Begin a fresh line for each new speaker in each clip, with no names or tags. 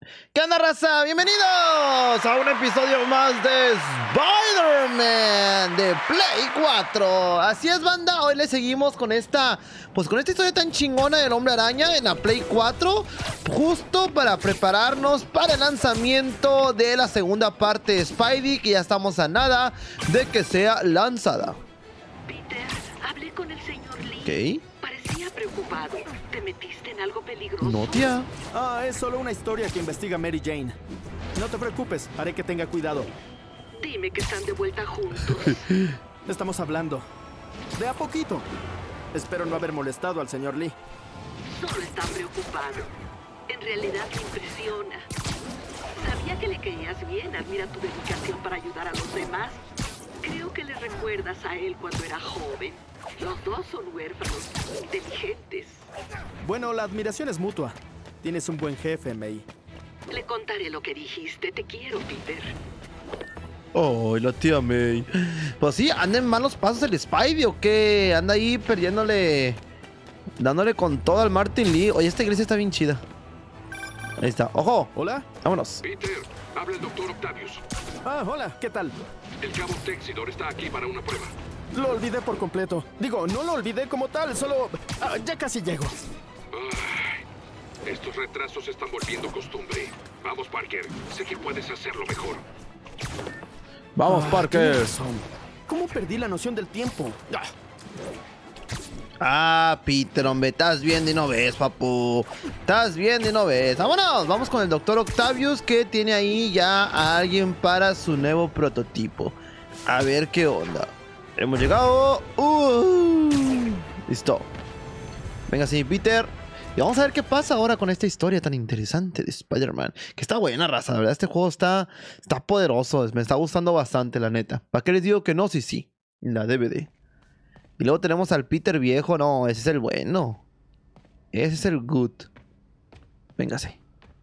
¿Qué onda, raza? Bienvenidos a un episodio más de Spider-Man de Play 4. Así es, banda, hoy le seguimos con esta historia tan chingona del Hombre Araña en la Play 4, justo para prepararnos para el lanzamiento de la segunda parte de Spidey, que ya estamos a nada de que sea lanzada.
Peter, hablé con el señor Lee.
¿Qué?
Parecía preocupado. ¿Te metiste en algo peligroso?
No, tía.
Es solo una historia que investiga Mary Jane. No te preocupes, haré que tenga cuidado.
Dime que están de vuelta juntos.
Estamos hablando de a poquito. Espero no haber molestado al señor Lee.
Solo está preocupado. En realidad me impresiona. Sabía que le caías bien. Admira tu dedicación para ayudar a los demás. Creo que le recuerdas a él cuando era joven. Los dos son huérfanos, inteligentes.
Bueno, la admiración es mutua. Tienes un buen jefe, May.
Le contaré lo que dijiste. Te quiero, Peter.
Oh, la tía May. Pues sí, anda en malos pasos el Spidey, ¿o qué? Anda ahí perdiéndole, dándole con todo al Martin Lee. Oye, esta iglesia está bien chida. Ahí está. ¡Ojo!
¿Hola?
Vámonos.
Peter, habla el doctor Octavius.
Hola, ¿qué tal?
El cabo Texidor está aquí para una prueba.
Lo olvidé por completo. Digo, no lo olvidé como tal, solo... ya casi llego.
Ay, estos retrasos se están volviendo costumbre. Vamos, Parker. Sé que puedes hacerlo mejor.
Vamos, Parker.
Tienes razón. ¿Cómo perdí la noción del tiempo?
Peter, hombre, estás viendo y no ves, papu. Estás viendo y no ves. Vámonos, vamos con el doctor Octavius, que tiene ahí ya a alguien para su nuevo prototipo. A ver qué onda. Hemos llegado. Listo. Venga, sí, Peter. Y vamos a ver qué pasa ahora con esta historia tan interesante de Spider-Man. Que está buena, raza. La verdad, este juego está poderoso. Me está gustando bastante, la neta. ¿Para qué les digo que no? Sí, sí. La DVD. Y luego tenemos al Peter viejo. No, ese es el bueno. Ese es el good. Véngase.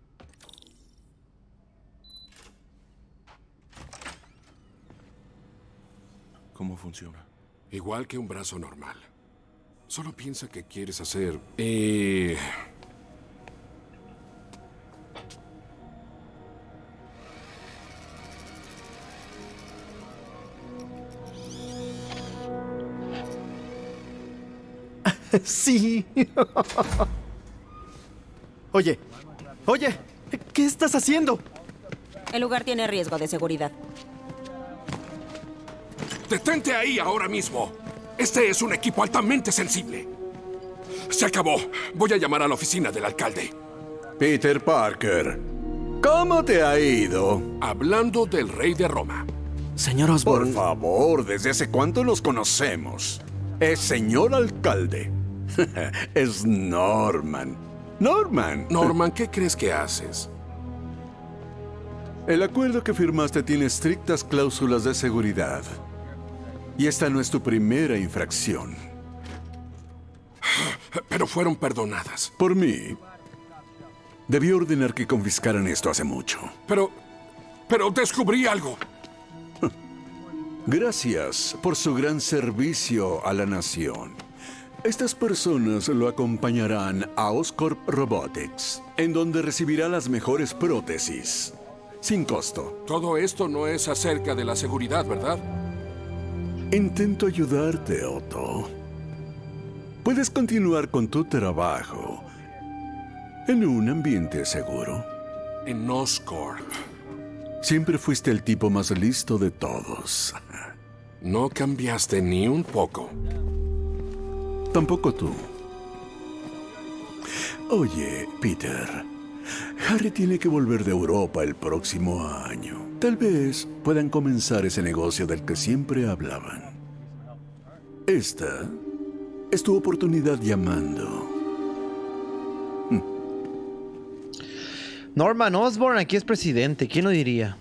¿Cómo funciona? Igual que un brazo normal. Solo piensa que quieres hacer...
Sí. Oye, ¿qué estás haciendo?
El lugar tiene riesgo de seguridad.
¡Detente ahí ahora mismo! Este es un equipo altamente sensible. Se acabó. Voy a llamar a la oficina del alcalde.
Peter Parker, ¿cómo te ha ido?
Hablando del rey de Roma.
Señor
Por
Osborn.
favor, ¿desde hace cuánto nos conocemos? Es señor alcalde. Es Norman.
Norman, ¿qué crees que haces?
El acuerdo que firmaste tiene estrictas cláusulas de seguridad. Y esta no es tu primera infracción.
Pero fueron perdonadas.
Por mí, debí ordenar que confiscaran esto hace mucho.
Pero descubrí algo.
Gracias por su gran servicio a la nación. Estas personas lo acompañarán a Oscorp Robotics, en donde recibirá las mejores prótesis, sin costo.
Todo esto no es acerca de la seguridad, ¿verdad?
Intento ayudarte, Otto. Puedes continuar con tu trabajo en un ambiente seguro.
En Oscorp.
Siempre fuiste el tipo más listo de todos.
No cambiaste ni un poco.
Tampoco tú. Oye, Peter, Harry tiene que volver de Europa el próximo año. Tal vez puedan comenzar ese negocio del que siempre hablaban. Esta es tu oportunidad llamando.
Norman Osborn aquí es presidente. ¿Quién lo diría?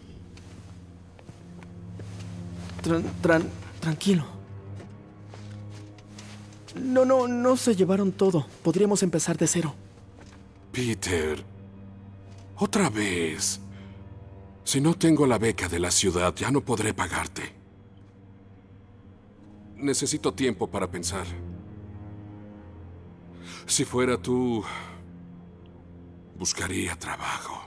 Tranquilo. No se llevaron todo. Podríamos empezar de cero.
Peter, otra vez. Si no tengo la beca de la ciudad, ya no podré pagarte. Necesito tiempo para pensar. Si fuera tú, Buscaría trabajo.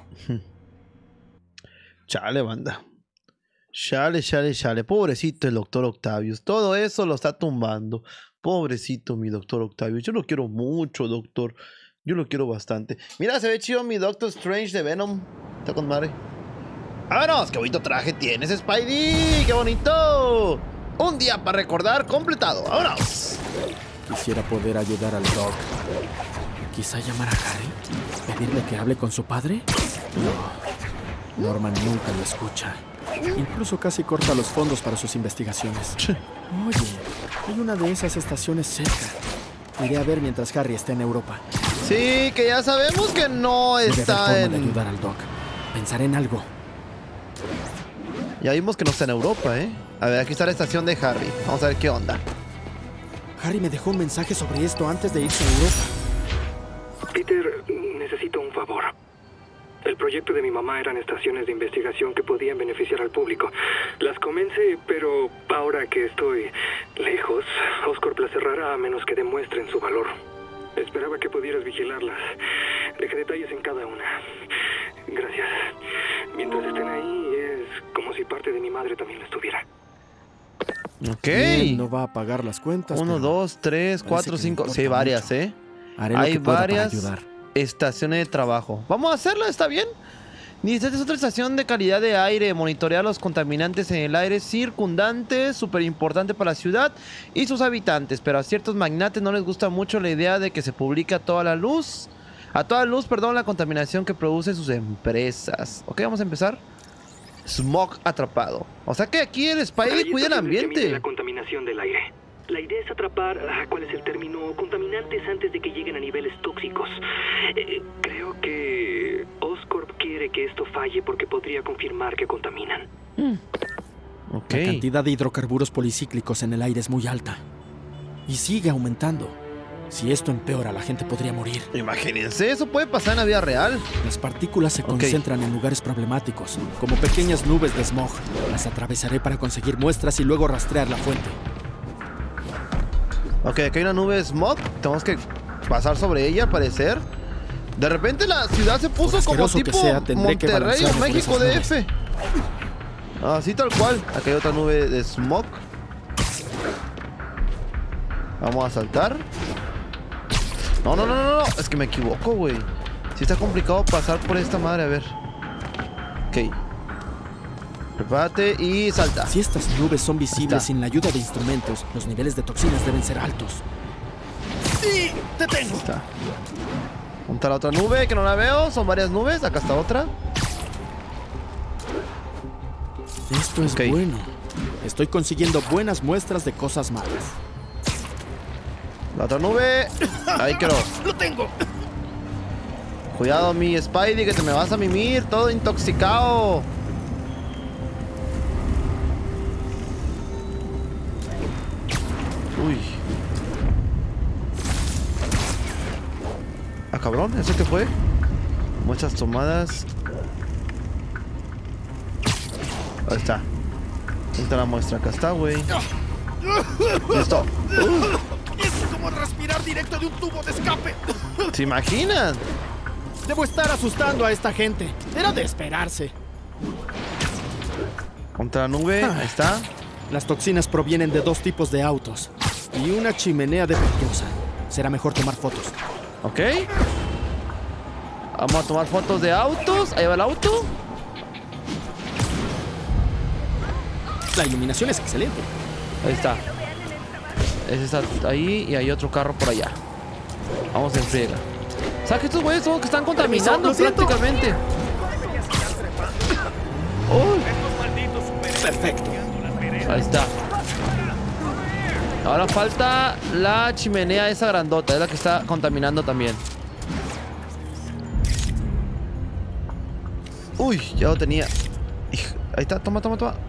Chale, banda. Chale, chale, chale. Pobrecito el doctor Octavius. Todo eso lo está tumbando. Pobrecito mi doctor Octavius. Yo lo quiero mucho, doctor. Yo lo quiero bastante. Mira, se ve chido mi Doctor Strange de Venom. Está con madre. ¡Vámonos! ¡Qué bonito traje tienes, Spidey! ¡Qué bonito! Un día para recordar completado. ¡Vámonos!
Quisiera poder ayudar al Doc. ¿Quizá llamar a Harry? ¿Pedirle que hable con su padre? No. Norman nunca lo escucha. Incluso casi corta los fondos para sus investigaciones. Oye, hay una de esas estaciones cerca. Iré a ver mientras Harry está en Europa.
Sí, que ya sabemos que no está
Debe haber forma de ayudar al Doc. Pensaré en algo.
Ya vimos que no está en Europa, ¿eh? A ver, aquí está la estación de Harry. Vamos a ver qué onda.
Harry me dejó un mensaje sobre esto antes de irse a Europa.
Peter, necesito un favor. El proyecto de mi mamá eran estaciones de investigación que podían beneficiar al público. Las comencé, pero ahora que estoy lejos, Oscorp las cerrará a menos que demuestren su valor. Esperaba que pudieras vigilarlas. Dejé detalles en cada una. Gracias. Mientras estén ahí, es como si parte de mi madre también lo estuviera.
Ok.
Bien, no va a pagar las cuentas.
1, 2, 3, 4, 5. Sí, varias, ¿eh?
Haré lo
Hay
que pueda para
varias
ayudar.
estaciones de trabajo. Vamos a hacerla, ¿está bien? Dice, esta es otra estación de calidad de aire. Monitorear los contaminantes en el aire circundante. Súper importante para la ciudad y sus habitantes. Pero a ciertos magnates no les gusta mucho la idea de que se publique a toda luz, la contaminación que producen sus empresas. Ok, vamos a empezar. Smog atrapado. O sea que aquí el Spidey cuida el ambiente.
La contaminación del aire. La idea es atrapar, ¿cuál es el término? Contaminantes antes de que lleguen a niveles tóxicos. Creo que Oscorp quiere que esto falle porque podría confirmar que contaminan.
Ok.
La cantidad de hidrocarburos policíclicos en el aire es muy alta. Y sigue aumentando. Si esto empeora, la gente podría morir.
Imagínense, eso puede pasar en la vida real.
Las partículas se concentran en lugares problemáticos, como pequeñas nubes de smog. Las atravesaré para conseguir muestras y luego rastrear la fuente.
Ok, aquí hay una nube de smog. Tenemos que pasar sobre ella, al parecer. De repente la ciudad se puso como
asqueroso
tipo
que sea, tendré que
Monterrey o
balancearme por
México
esas
DF. Así tal cual. Aquí hay otra nube de smog. Vamos a saltar. No. Es que me equivoco, güey. Sí está complicado pasar por esta madre. A ver. Ok. Prepárate y salta.
Si estas nubes son visibles sin la ayuda de instrumentos, los niveles de toxinas deben ser altos. ¡Sí! ¡Te tengo!
Está. Monta la otra nube que no la veo. Son varias nubes. Acá está otra.
Esto es bueno. Estoy consiguiendo buenas muestras de cosas malas.
La otra nube. Ahí quedó.
¡Lo tengo!
Cuidado, mi Spidey, que te me vas a mimir. Todo intoxicado. Uy. Ah, cabrón. ¿Eso qué fue? Muchas tomadas. Ahí está. Ahí está la muestra. Acá está, güey. Listo.
Es como respirar directo de un tubo de escape.
¿Se imaginan?
Debo estar asustando a esta gente. Era de esperarse.
Contra la nube. Ahí está.
Las toxinas provienen de dos tipos de autos y una chimenea defectuosa. Será mejor tomar fotos.
Ok. Vamos a tomar fotos de autos. Ahí va el auto.
La iluminación es excelente.
Ahí está. Ese está ahí y hay otro carro por allá. Vamos en friega. O sea que estos güeyes son los que están contaminando prácticamente.
Perfecto.
Ahí está. Ahora falta la chimenea esa grandota. Es la que está contaminando también. Uy, ya lo tenía. Ahí está, toma.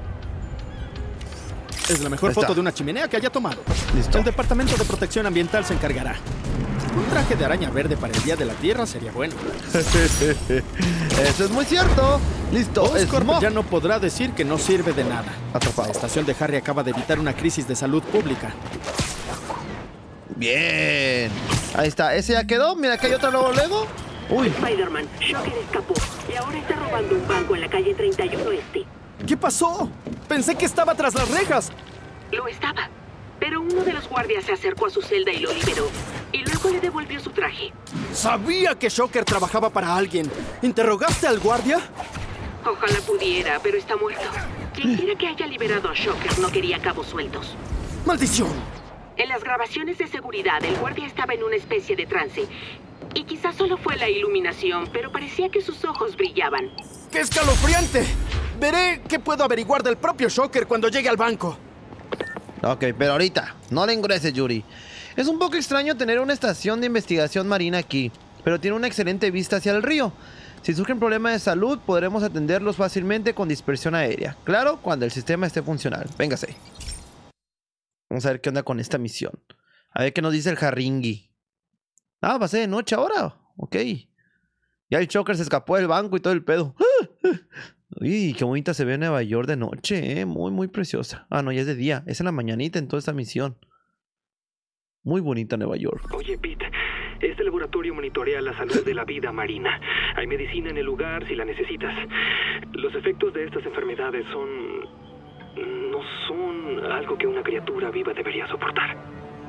Es la mejor foto de una chimenea que haya tomado.
Listo.
El Departamento de Protección Ambiental se encargará. Un traje de araña verde para el Día de la Tierra sería bueno.
Eso es muy cierto. Listo.
Oscorp
Smog.
ya no podrá decir que no sirve de nada.
Atrapado.
La estación de Harry acaba de evitar una crisis de salud pública.
Bien. Ahí está. Ese ya quedó. Mira, acá hay otro luego. Uy.
Spider-Man, Shocker escapó y ahora está robando un banco en la calle 31 Este.
¿Qué pasó? Pensé que estaba tras las rejas.
Lo estaba, pero uno de los guardias se acercó a su celda y lo liberó. Y luego le devolvió su traje.
Sabía que Shocker trabajaba para alguien. ¿Interrogaste al guardia?
Ojalá pudiera, pero está muerto. Quien quiera que haya liberado a Shocker no quería cabos sueltos.
¡Maldición!
En las grabaciones de seguridad, el guardia estaba en una especie de trance. Y quizás solo fue la iluminación, pero parecía que sus ojos brillaban.
¡Qué escalofriante! Veré qué puedo averiguar del propio Shocker cuando llegue al banco.
Ok, pero ahorita, no le ingreses, Yuri. Es un poco extraño tener una estación de investigación marina aquí, pero tiene una excelente vista hacia el río. Si surgen problemas de salud, podremos atenderlos fácilmente con dispersión aérea. Claro, cuando el sistema esté funcional. Véngase. Vamos a ver qué onda con esta misión. A ver qué nos dice el Haringui. Ah, va a ser de noche ahora. Ok. Ya el Shocker se escapó del banco y todo el pedo. Uy, qué bonita se ve Nueva York de noche, muy, muy preciosa. Ah, no, ya es de día. Es en la mañanita en toda esta misión. Muy bonita Nueva York.
Oye, Pete, este laboratorio monitorea la salud de la vida marina. Hay medicina en el lugar si la necesitas. Los efectos de estas enfermedades no son algo que una criatura viva debería soportar.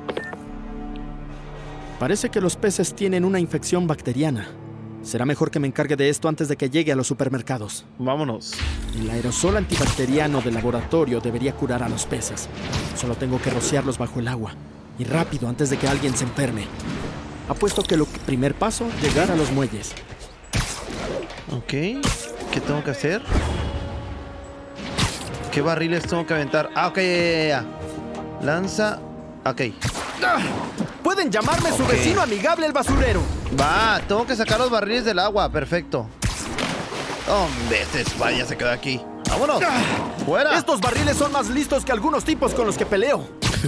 Parece que los peces tienen una infección bacteriana. Será mejor que me encargue de esto antes de que llegue a los supermercados.
Vámonos.
El aerosol antibacteriano del laboratorio debería curar a los peces. Solo tengo que rociarlos bajo el agua. Y rápido, antes de que alguien se enferme. Apuesto que primer paso, llegar a los muelles.
Ok. ¿Qué tengo que hacer? ¿Qué barriles tengo que aventar? Ah, ok, ya. Lanza. Ok.
Pueden llamarme su vecino amigable el basurero.
Va, tengo que sacar los barriles del agua. Perfecto. Hombre, este Spidey ya se quedó aquí. ¡Vámonos! ¡Fuera!
Estos barriles son más listos que algunos tipos con los que peleo.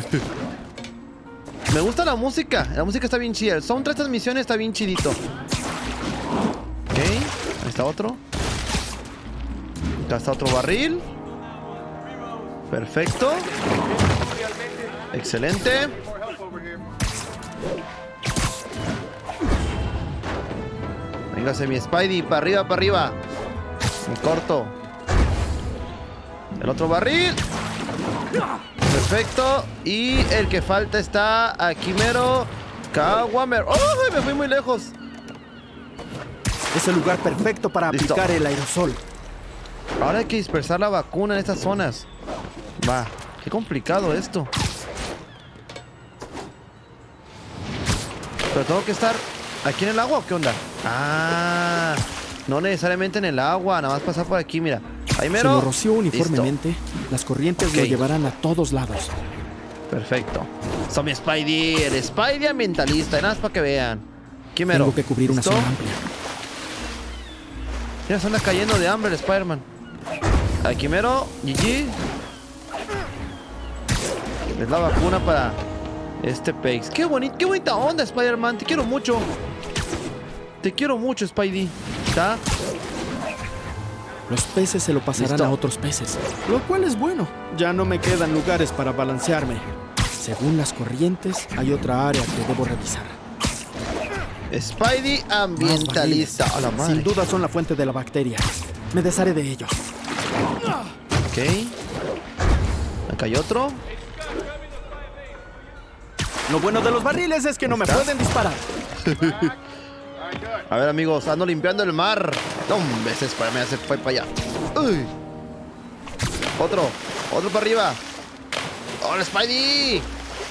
Me gusta la música. La música está bien chida. El soundtrack de estas misiones está bien chidito. Ok. Ahí está otro. Acá está otro barril. Perfecto. Excelente. Véngase mi Spidey. Para arriba, para arriba. Me corto. El otro barril. Perfecto. Y el que falta está aquí mero. Caguamer. ¡Oh! Me fui muy lejos.
Es el lugar perfecto para
Listo.
aplicar el aerosol.
Ahora hay que dispersar la vacuna en estas zonas. Va. Qué complicado esto. Pero tengo que estar aquí en el agua, ¿o qué onda? Ah, no necesariamente en el agua. Nada más pasar por aquí, mira. Ahí mero.
Si lo roció uniformemente,
Listo.
las corrientes
Ok.
lo llevarán a todos lados.
Perfecto. Soy mi Spidey, el Spidey ambientalista. Nada más para que vean. Aquí mero.
Tengo que cubrir una
¿Listo?
zona amplia.
Mira, se anda cayendo de hambre el Spider-Man. Aquí mero. GG. Es la vacuna para este Pex. Qué bonita onda, Spider-Man. Te quiero mucho. Te quiero mucho, Spidey. ¿Está?
Los peces se lo pasarán
Listo.
a otros peces, lo cual es bueno. Ya no me quedan lugares para balancearme. Según las corrientes, hay otra área que debo revisar.
Spidey
Más
ambientalista.
barriles.
A la madre.
Sin duda son la fuente de la bacteria. Me desharé de ellos.
Ok. Acá hay otro.
Lo bueno de los barriles es que no me
¿Está?
pueden disparar.
A ver, amigos, ando limpiando el mar. No, hombre, ese Spider-Man ya se fue para allá. Uy. Otro para arriba. ¡Hola, Spidey!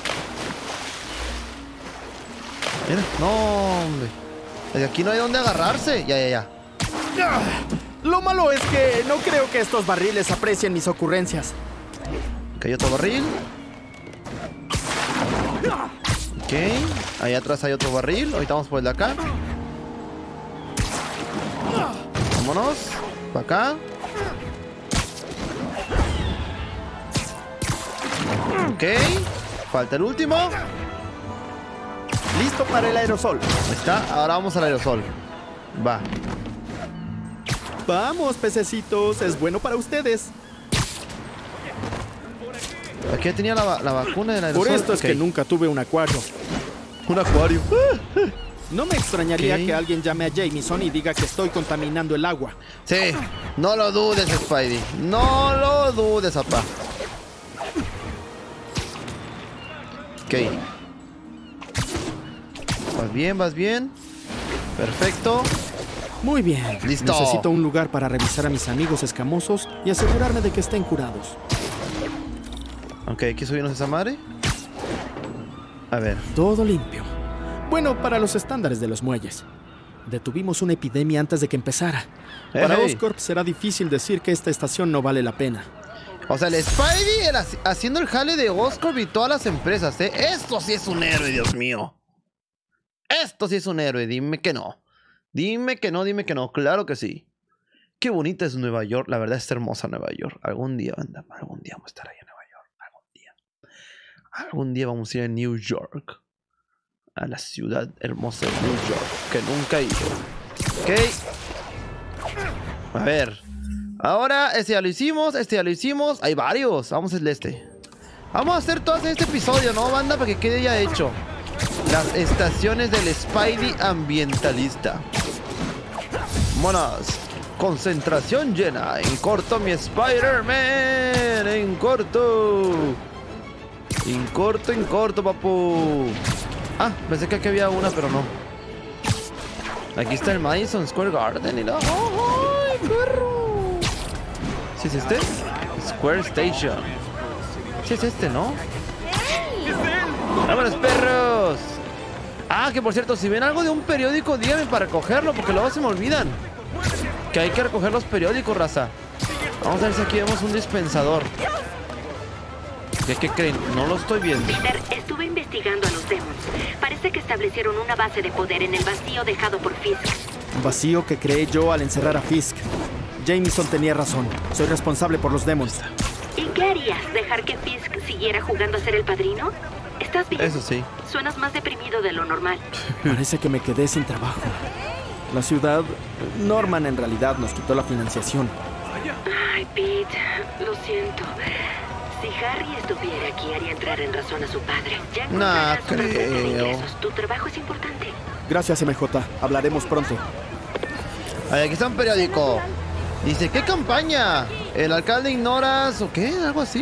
Mira, no, hombre. Desde aquí no hay dónde agarrarse. Ya.
Lo malo es que no creo que estos barriles aprecien mis ocurrencias.
Acá hay otro barril. Ok. Ahí atrás hay otro barril. Ahorita vamos por el de acá. Vámonos. Para acá. Ok. Falta el último.
Listo para el aerosol.
Ahí está. Ahora vamos al aerosol. Va.
Vamos, pececitos. Es bueno para ustedes.
Aquí ya tenía la vacuna del aerosol.
Por esto es
Ok.
que nunca tuve un acuario.
Un acuario.
No me extrañaría
Ok.
que alguien llame a Jameson y diga que estoy contaminando el agua.
Sí, no lo dudes, Spidey. No lo dudes, papá. Ok. Vas bien, vas bien. Perfecto.
Muy bien.
Listo.
Necesito un lugar para revisar a mis amigos escamosos y asegurarme de que estén curados.
Ok, hay que subirnos esa madre. A ver.
Todo limpio. Bueno, para los estándares de los muelles. Detuvimos una epidemia antes de que empezara. Para
Hey.
Oscorp será difícil decir que esta estación no vale la pena.
O sea, el Spidey haciendo el jale de Oscorp y todas las empresas, ¿eh? Esto sí es un héroe, Dios mío. Esto sí es un héroe, dime que no. Dime que no, dime que no. Claro que sí. Qué bonita es Nueva York. La verdad es hermosa Nueva York. Algún día, banda, algún día vamos a estar ahí en Nueva York. Algún día. Algún día vamos a ir a New York. A la ciudad hermosa de New York. Que nunca he ido. Ok. A ver. Ahora, este ya lo hicimos. Este ya lo hicimos. Hay varios. Vamos al este. Vamos a hacer todas en este episodio, ¿no, banda? Para que quede ya hecho. Las estaciones del Spidey ambientalista. Vámonos. Concentración llena. En corto, mi Spider-Man. En corto. En corto, papu. Ah, pensé que aquí había una, pero no. Aquí está el Madison Square Garden y la... ¡Ay, perro! ¿Sí es este? Square Station. Sí es este, ¿no? ¡Vámonos, perros! Ah, que por cierto, si ven algo de un periódico, díganme para recogerlo, porque luego se me olvidan. Que hay que recoger los periódicos, raza. Vamos a ver si aquí vemos un dispensador. ¿Qué creen? No lo estoy viendo.
Peter, estuve investigando a los Demons. Parece que establecieron una base de poder en el vacío dejado por Fisk.
Un vacío que creé yo al encerrar a Fisk. Jameson tenía razón. Soy responsable por los Demons.
¿Y qué harías? ¿Dejar que Fisk siguiera jugando a ser el padrino? ¿Estás bien?
Eso sí.
Suenas más deprimido de lo normal.
Parece que me quedé sin trabajo. La ciudad... Norman en realidad nos quitó la financiación.
Ay, Pete, lo siento. Si Harry estuviera aquí, haría entrar en razón a su padre. Ya encontrarás una fuente de
creo.
ingresos. Tu trabajo es importante.
Gracias, MJ. Hablaremos pronto.
Ahí, aquí está un periódico. Dice, ¿qué campaña? ¿El alcalde ignora o qué? ¿Algo así?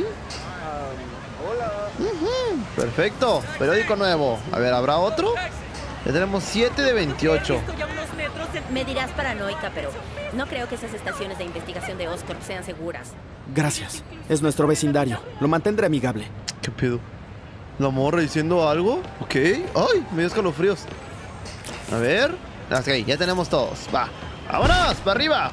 Ujú, perfecto. Periódico nuevo. A ver, ¿habrá otro? Ya tenemos 7 de 28.
Me dirás paranoica, pero no creo que esas estaciones de investigación de Oscorp sean seguras.
Gracias. Es nuestro vecindario. Lo mantendré amigable.
¿Qué pedo? ¿La morra diciendo algo? Ok. ¡Ay! Me dio escalofríos. A ver. Ok, ya tenemos todos. Va. ¡Vámonos! ¡Para arriba!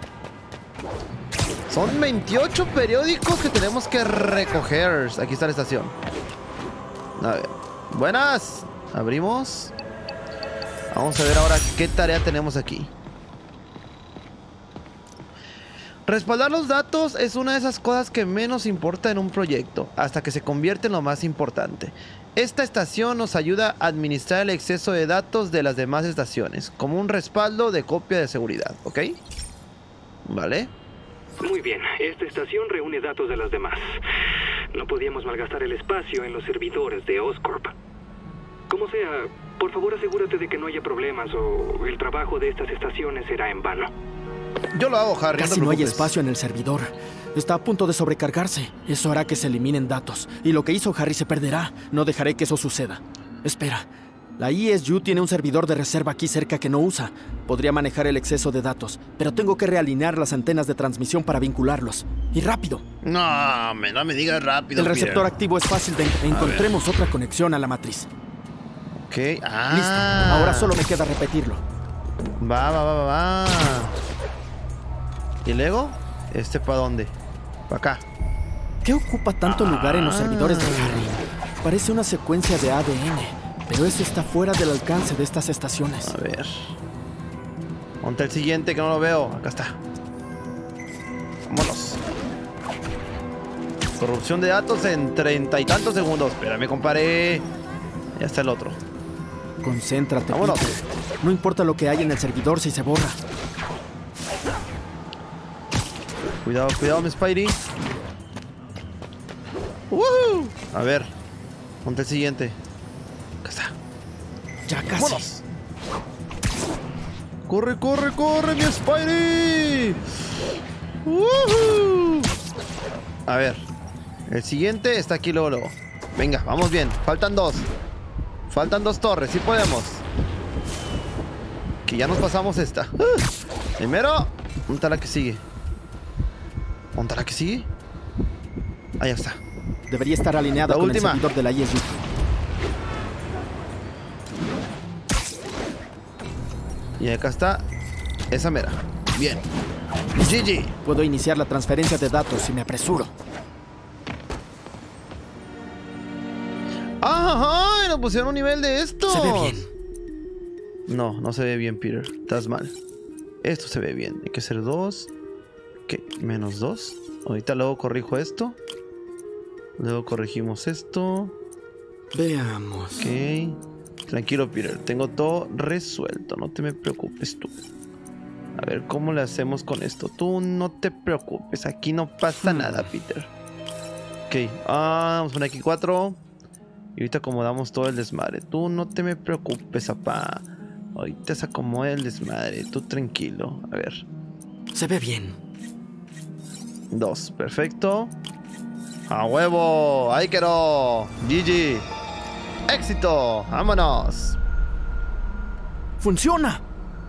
Son 28 periódicos que tenemos que recoger. Aquí está la estación. A ver. Buenas. Abrimos. Vamos a ver ahora qué tarea tenemos aquí. Respaldar los datos es una de esas cosas que menos importa en un proyecto, hasta que se convierte en lo más importante. Esta estación nos ayuda a administrar el exceso de datos de las demás estaciones, como un respaldo de copia de seguridad, ¿ok? Vale.
Muy bien, esta estación reúne datos de las demás. No podíamos malgastar el espacio en los servidores de Oscorp. Como sea, por favor asegúrate de que no haya problemas o el trabajo de estas estaciones será en vano.
Yo lo hago, Harry.
Casi no hay espacio en el servidor. Está a punto de sobrecargarse. Eso hará que se eliminen datos. Y lo que hizo Harry se perderá. No dejaré que eso suceda. Espera. La ESU tiene un servidor de reserva aquí cerca que no usa. Podría manejar el exceso de datos, pero tengo que realinear las antenas de transmisión para vincularlos. ¡Y rápido!
No me digas rápido,
El receptor
Peter.
activo es fácil de... Encontremos otra conexión a la matriz.
Ok.
Listo. Ahora solo me queda repetirlo.
Va. ¿Y luego? ¿Para dónde? Para acá.
¿Qué ocupa tanto lugar en los servidores de Harry? Parece una secuencia de ADN, pero eso está fuera del alcance de estas estaciones.
A ver. Ponte el siguiente que no lo veo. Acá está. Vámonos. Corrupción de datos en 30 y tantos segundos. Espérame, compadre. Ya está el otro.
Concéntrate,
Vámonos.
Peter. No importa lo que hay en el servidor si se borra.
Cuidado, mi Spidey. ¡Woohoo! A ver. Ponte el siguiente. Acá está.
Ya casi.
¡Vámonos! ¡Corre, corre, corre, mi Spidey! ¡Woohoo! A ver. El siguiente está aquí luego, luego. Venga, vamos bien. Faltan 2. Faltan 2 torres. Sí podemos. Que ya nos pasamos esta. Primero. ¿Dónde está la que sigue? ¿Dónde está la que sigue? Ahí está.
Debería estar alineada
La
con
última.
el servidor de la ISU.
Y acá está esa mera. Bien. GG.
Puedo iniciar la transferencia de datos si me apresuro.
¡Ajá! Nos pusieron un nivel de esto.
Se ve bien.
No, no se ve bien, Peter. Estás mal. Esto se ve bien. Hay que ser 2. ¿Qué? Menos 2. Ahorita luego corrijo esto. Luego corregimos esto.
Veamos.
Ok. Tranquilo, Peter. Tengo todo resuelto. No te me preocupes tú. A ver, ¿cómo le hacemos con esto? Tú no te preocupes. Aquí no pasa nada, Peter. Ok. Vamos a poner aquí 4. Y ahorita acomodamos todo el desmadre. Tú no te me preocupes, papá. Ahorita se acomoda el desmadre. Tú tranquilo. A ver.
Se ve bien.
2. Perfecto. ¡A huevo! ¡Ahí quedó! GG. ¡Éxito! ¡Vámonos!
¡Funciona!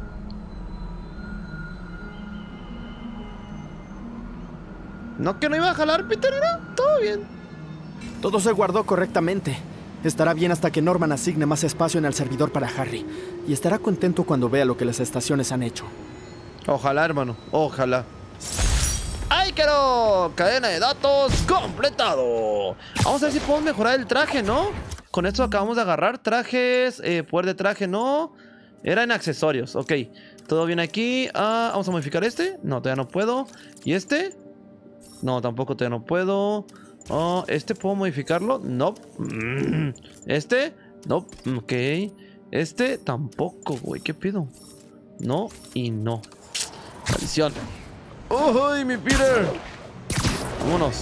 ¿No que no iba a jalar, Peter? ¿No? Todo bien.
Todo se guardó correctamente. Estará bien hasta que Norman asigne más espacio en el servidor para Harry. Y estará contento cuando vea lo que las estaciones han hecho.
Ojalá, hermano. Ojalá. ¡Ahí quedó! Cadena de datos completado. Vamos a ver si podemos mejorar el traje, ¿no? Con esto acabamos de agarrar trajes. Poder de traje, no. Era en accesorios. Ok. Todo bien aquí. Vamos a modificar este. No, todavía no puedo. ¿Y este? No, tampoco todavía no puedo. ¿Este puedo modificarlo? No. ¿Este? No. Ok. Este tampoco, güey. ¿Qué pido? No y no. Maldición. ¡Uy, mi Peter! Vámonos.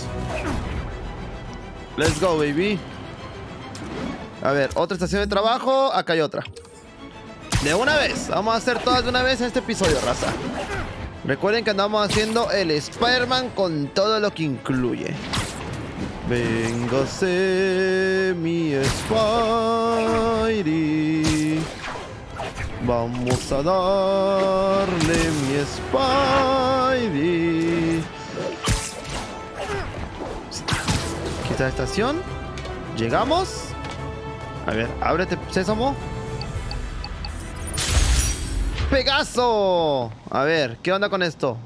Let's go, baby. A ver, otra estación de trabajo. Acá hay otra. De una vez. Vamos a hacer todas de una vez en este episodio, raza. Recuerden que andamos haciendo el Spider-Man con todo lo que incluye. Véngase mi Spidey. Vamos a darle mi Spidey. Aquí está la estación. Llegamos. A ver, ábrete, Sésamo. ¡Pegaso! A ver, ¿qué onda con esto?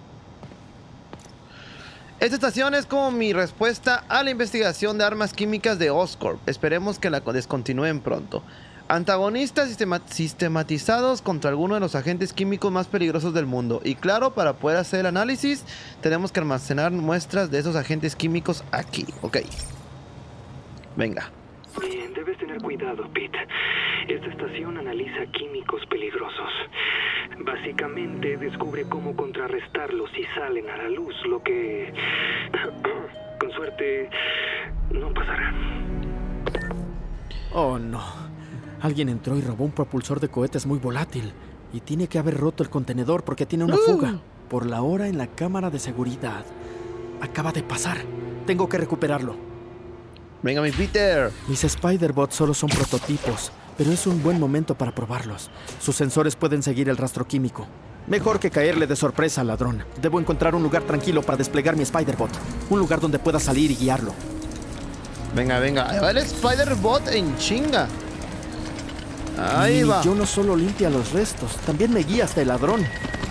Esta estación es como mi respuesta a la investigación de armas químicas de Oscorp. Esperemos que la descontinúen pronto. Antagonistas sistematizados contra alguno de los agentes químicos más peligrosos del mundo. Y claro, para poder hacer el análisis, tenemos que almacenar muestras de esos agentes químicos aquí. Ok. Venga.
Bien, debes tener cuidado, Pete. Esta estación analiza químicos peligrosos. Básicamente descubre cómo contrarrestarlos si salen a la luz, lo que, con suerte, no pasará.
Oh, no. Alguien entró y robó un propulsor de cohetes muy volátil. Y tiene que haber roto el contenedor porque tiene una fuga. Por la hora en la cámara de seguridad. Acaba de pasar. Tengo que recuperarlo.
Venga, mi Peter.
Mis Spider-Bots solo son prototipos, pero es un buen momento para probarlos. Sus sensores pueden seguir el rastro químico. Mejor que caerle de sorpresa al ladrón. Debo encontrar un lugar tranquilo para desplegar mi Spider-Bot. Un lugar donde pueda salir y guiarlo.
Venga, venga. Ahí va el Spider-Bot en chinga. Ahí va.
Yo no solo limpia los restos, también me guía hasta el ladrón.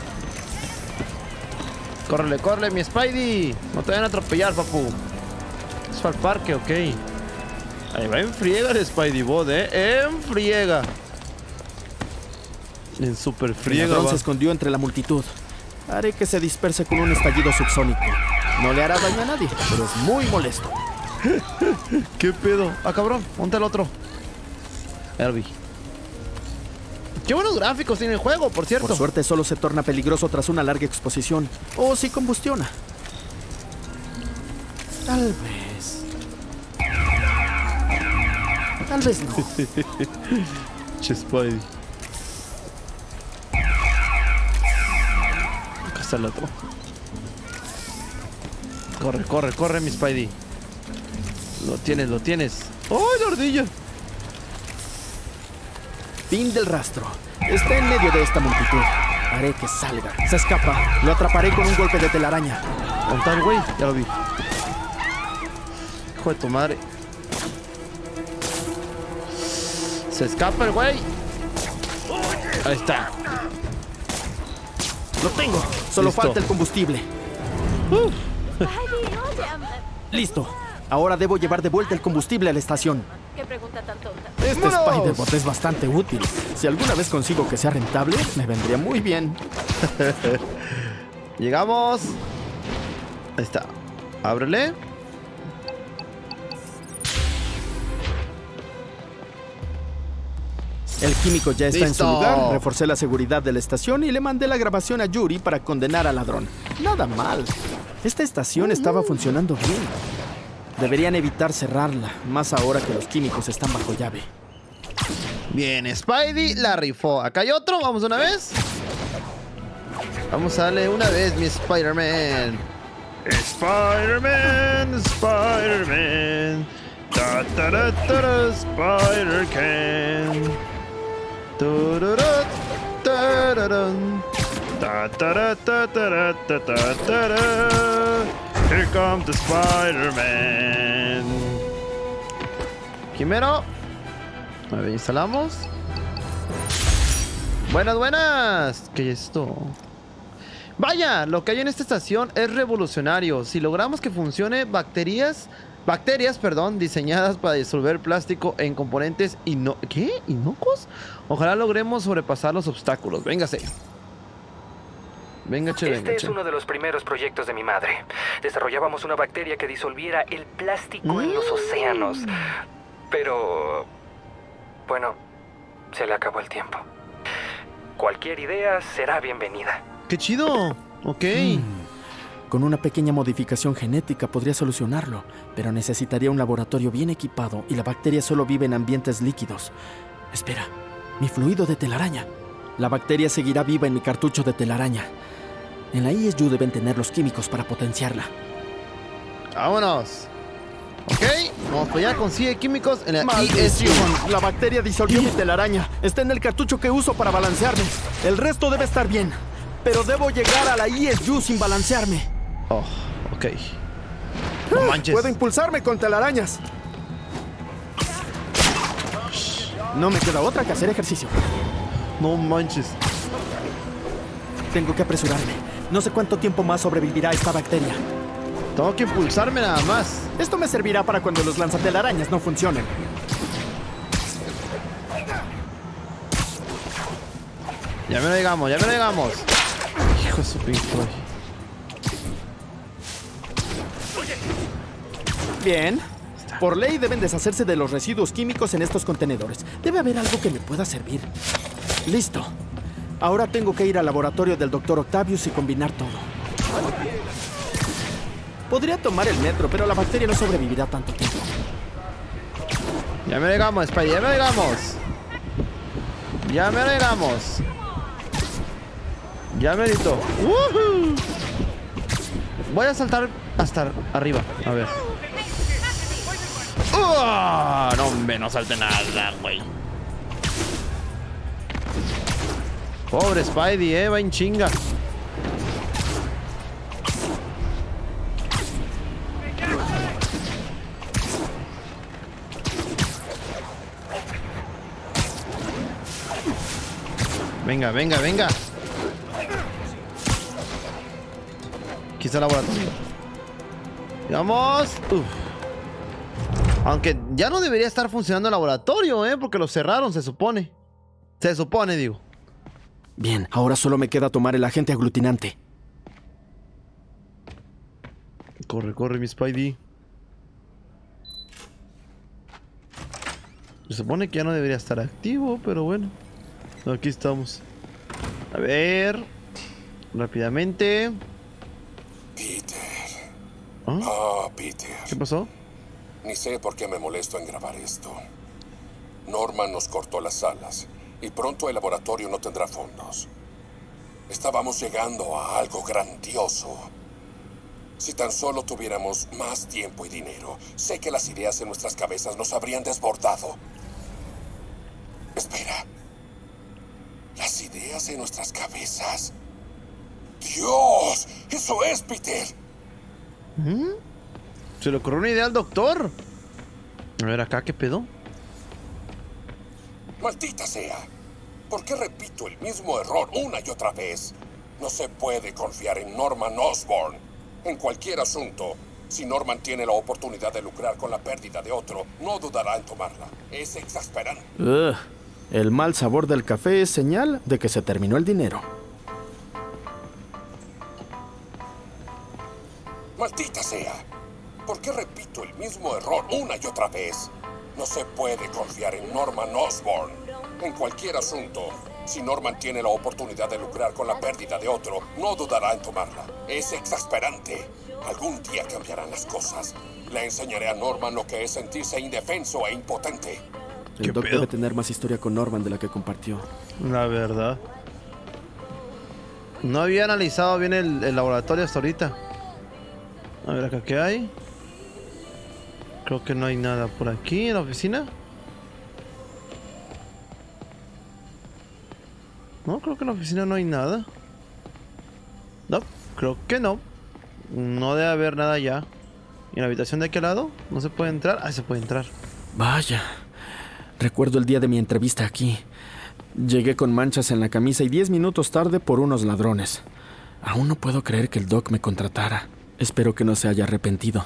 Córrele, córrele, mi Spidey. No te vayan a atropellar, papu. Es para el parque, ok. Ahí va en friega el Spidey-Bot, en friega. En super friega.
El ladrón
va.
se escondió entre la multitud. Haré que se disperse con un estallido subsónico. No le hará daño a nadie, pero es muy molesto.
¿Qué pedo? Ah, cabrón, ponte el otro. Herbie. Qué buenos gráficos tiene el juego, por cierto.
Por suerte solo se torna peligroso tras una larga exposición. O si combustiona. Tal vez. Tal vez no.
Che, Spidey. está el otro. Corre, corre, corre, mi Spidey. Lo tienes, lo tienes. ¡Oh, la ardilla!
Fin del rastro. Está en medio de esta multitud. Haré que salga. Se escapa. Lo atraparé con un golpe de telaraña.
¿Dónde está el güey? Ya lo vi. Hijo de tu madre. Se escapa el güey. Ahí está.
Lo tengo. Solo
Listo.
falta el combustible. Listo. Ahora debo llevar de vuelta el combustible a la estación.
Qué pregunta tan tonta.
Este
¡Vámonos!
Spider-Bot es bastante útil. Si alguna vez consigo que sea rentable, me vendría muy bien.
Llegamos. Ahí está. Ábrele.
El químico ya está en su
¡Listo!
lugar. Reforcé la seguridad de la estación y le mandé la grabación a Yuri para condenar al ladrón. Nada mal. Esta estación estaba funcionando bien. Deberían evitar cerrarla, más ahora que los químicos están bajo llave.
Bien, Spidey la rifó. Acá hay otro. Vamos una vez. Vamos a darle una vez, mi Spider-Man. Spider-Man, Spider-Man. Ta ta ta ta ta, Spider-Can. Tururut, tararun. Ta ta ta ta ta ta ta ta ta. Here comes the Spider-Man. Primero. A ver, instalamos. Buenas, buenas. ¿Qué es esto? Vaya, lo que hay en esta estación es revolucionario. Si logramos que funcione bacterias, diseñadas para disolver plástico en componentes inocuos, ojalá logremos sobrepasar los obstáculos. Véngase. Venga, che, venga,
Este es
che.
uno de los primeros proyectos de mi madre. Desarrollábamos una bacteria que disolviera el plástico en los océanos. Pero... bueno, se le acabó el tiempo. Cualquier idea será bienvenida.
¡Qué chido! Ok.
Con una pequeña modificación genética podría solucionarlo, pero necesitaría un laboratorio bien equipado y la bacteria solo vive en ambientes líquidos. Espera, mi fluido de telaraña. La bacteria seguirá viva en mi cartucho de telaraña. En la ISU deben tener los químicos para potenciarla.
Vámonos. Ok, vamos para allá. Consigue químicos en la ISU.
¡Maldición! La bacteria disolvió mi telaraña. Está en el cartucho que uso para balancearme. El resto debe estar bien. Pero debo llegar a la ISU sin balancearme.
Oh, ok. No manches.
Puedo impulsarme con telarañas. No me queda otra que hacer ejercicio.
No manches.
Tengo que apresurarme. No sé cuánto tiempo más sobrevivirá esta bacteria.
Tengo que impulsarme nada más.
Esto me servirá para cuando los lanzatelarañas no funcionen.
Ya me lo llegamos, ya me lo llegamos. Hijo de su pinche.
Bien. Por ley deben deshacerse de los residuos químicos en estos contenedores. Debe haber algo que me pueda servir. Listo. Ahora tengo que ir al laboratorio del Dr. Octavius y combinar todo. Podría tomar el metro, pero la bacteria no sobrevivirá tanto tiempo.
Ya me lo llegamos, Spidey, ya me lo llegamos. Ya me lo llegamos. Ya me edito. Voy a saltar hasta arriba. A ver. No, hombre, no salte nada, güey. Pobre Spidey, va en chinga. Venga, venga, venga. Aquí está el laboratorio. Vamos. Aunque ya no debería estar funcionando el laboratorio, porque lo cerraron, se supone. Se supone, digo.
Bien, ahora solo me queda tomar el agente aglutinante.
Corre, corre, mi Spidey. Se supone que ya no debería estar activo, pero bueno. Aquí estamos. A ver. Rápidamente.
Peter.
¿Ah?
Ah, Peter.
¿Qué pasó?
Ni sé por qué me molesto en grabar esto. Norman nos cortó las alas y pronto el laboratorio no tendrá fondos. Estábamos llegando a algo grandioso. Si tan solo tuviéramos más tiempo y dinero, sé que las ideas en nuestras cabezas nos habrían desbordado. Espera. Las ideas en nuestras cabezas. ¡Dios! ¡Eso es, Peter!
Se le ocurrió una idea al doctor. A ver, acá, ¿qué pedo?
¡Maldita sea! ¿Por qué repito el mismo error una y otra vez? No se puede confiar en Norman Osborn. En cualquier asunto, si Norman tiene la oportunidad de lucrar con la pérdida de otro, no dudará en tomarla. Es exasperante.
El mal sabor del café es señal de que se terminó el dinero.
¡Maldita sea! ¿Por qué repito el mismo error una y otra vez? No se puede confiar en Norman Osborn. En cualquier asunto, si Norman tiene la oportunidad de lucrar con la pérdida de otro, no dudará en tomarla. Es exasperante. Algún día cambiarán las cosas. Le enseñaré a Norman lo que es sentirse indefenso e impotente.
El Doc debe tener más historia con Norman de la que compartió.
La verdad. No había analizado bien el laboratorio hasta ahorita. A ver acá, ¿qué hay? Creo que no hay nada por aquí en la oficina. No, creo que en la oficina no hay nada. No, creo que no. No debe haber nada ya. ¿Y en la habitación de aquel lado? ¿No se puede entrar? Ah, se puede entrar.
Vaya. Recuerdo el día de mi entrevista aquí. Llegué con manchas en la camisa y 10 minutos tarde por unos ladrones. Aún no puedo creer que el Doc me contratara. Espero que no se haya arrepentido.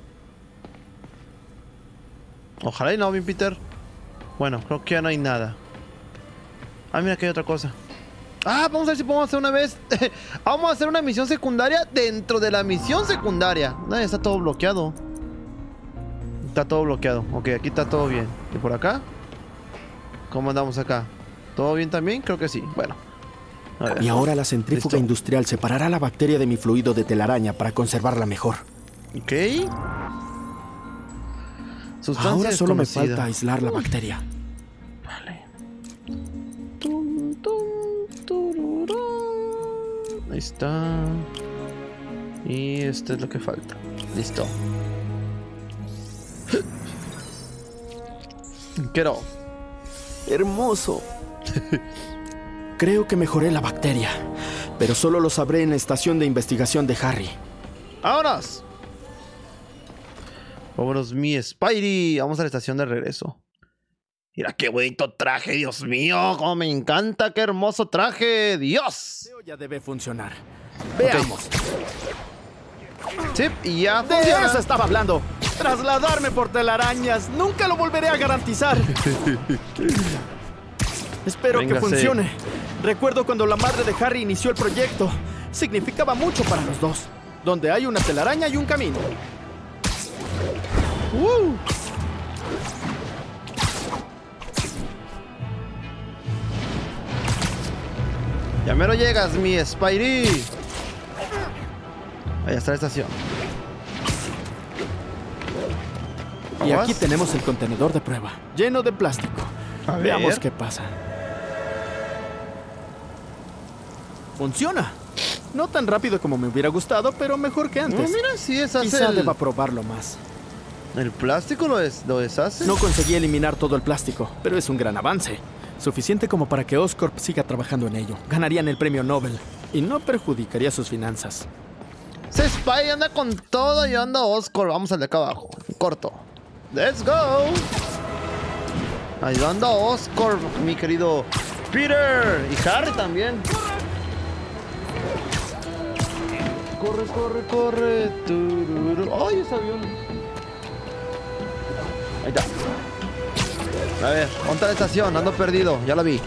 Ojalá y no, bien Peter. Bueno, creo que ya no hay nada. Ah, mira que hay otra cosa. Ah, vamos a ver si podemos hacer una vez. Vamos a hacer una misión secundaria dentro de la misión secundaria. No, está todo bloqueado. Está todo bloqueado. Ok, aquí está todo bien. ¿Y por acá? ¿Cómo andamos acá? ¿Todo bien también? Creo que sí. Bueno. A ver.
Y ahora la centrífuga
Listo.
industrial separará la bacteria de mi fluido de telaraña para conservarla mejor.
Ok. Sustancia
Ahora solo me
desconocida.
falta aislar la bacteria.
Vale. Tum, tum, tururú. Ahí está. Y esto es lo que falta. Listo. Quiero.
Hermoso. Creo que mejoré la bacteria, pero solo lo sabré en la estación de investigación de Harry.
¡Vámonos! Vámonos, mi Spidey. Vamos a la estación de regreso. Mira qué bonito traje, Dios mío. Cómo me encanta, qué hermoso traje. ¡Dios!
Ya debe funcionar. Veamos.
Sí, y ya
De
funciona.
eso estaba hablando. Trasladarme por telarañas. Nunca lo volveré a garantizar. Espero que
Véngase.
funcione. Recuerdo cuando la madre de Harry inició el proyecto. Significaba mucho para los dos. Donde hay una telaraña y un camino.
Ya mero llegas, mi Spidey. Ahí está la estación.
Y
¿Aguas?
aquí tenemos el contenedor de prueba, lleno de plástico.
A
Veamos
ver.
qué pasa. Funciona. No tan rápido como me hubiera gustado, pero mejor que
No,
antes.
mira, sí, deshace
Quizá
el...
deba probarlo más.
¿El plástico lo deshace?
No conseguí eliminar todo el plástico, pero es un gran avance. Suficiente como para que Oscorp siga trabajando en ello. Ganarían el premio Nobel y no perjudicaría sus finanzas.
Ese Spidey anda con todo y yo ando Oscar. Vamos al de acá abajo. Corto. Let's go. Ayudando a Oscar, mi querido Peter. Y Harry también. Corre, corre, corre. Tururú. ¡Ay, ese avión! Ahí está. A ver, monta la estación. Ando perdido. Ya la vi.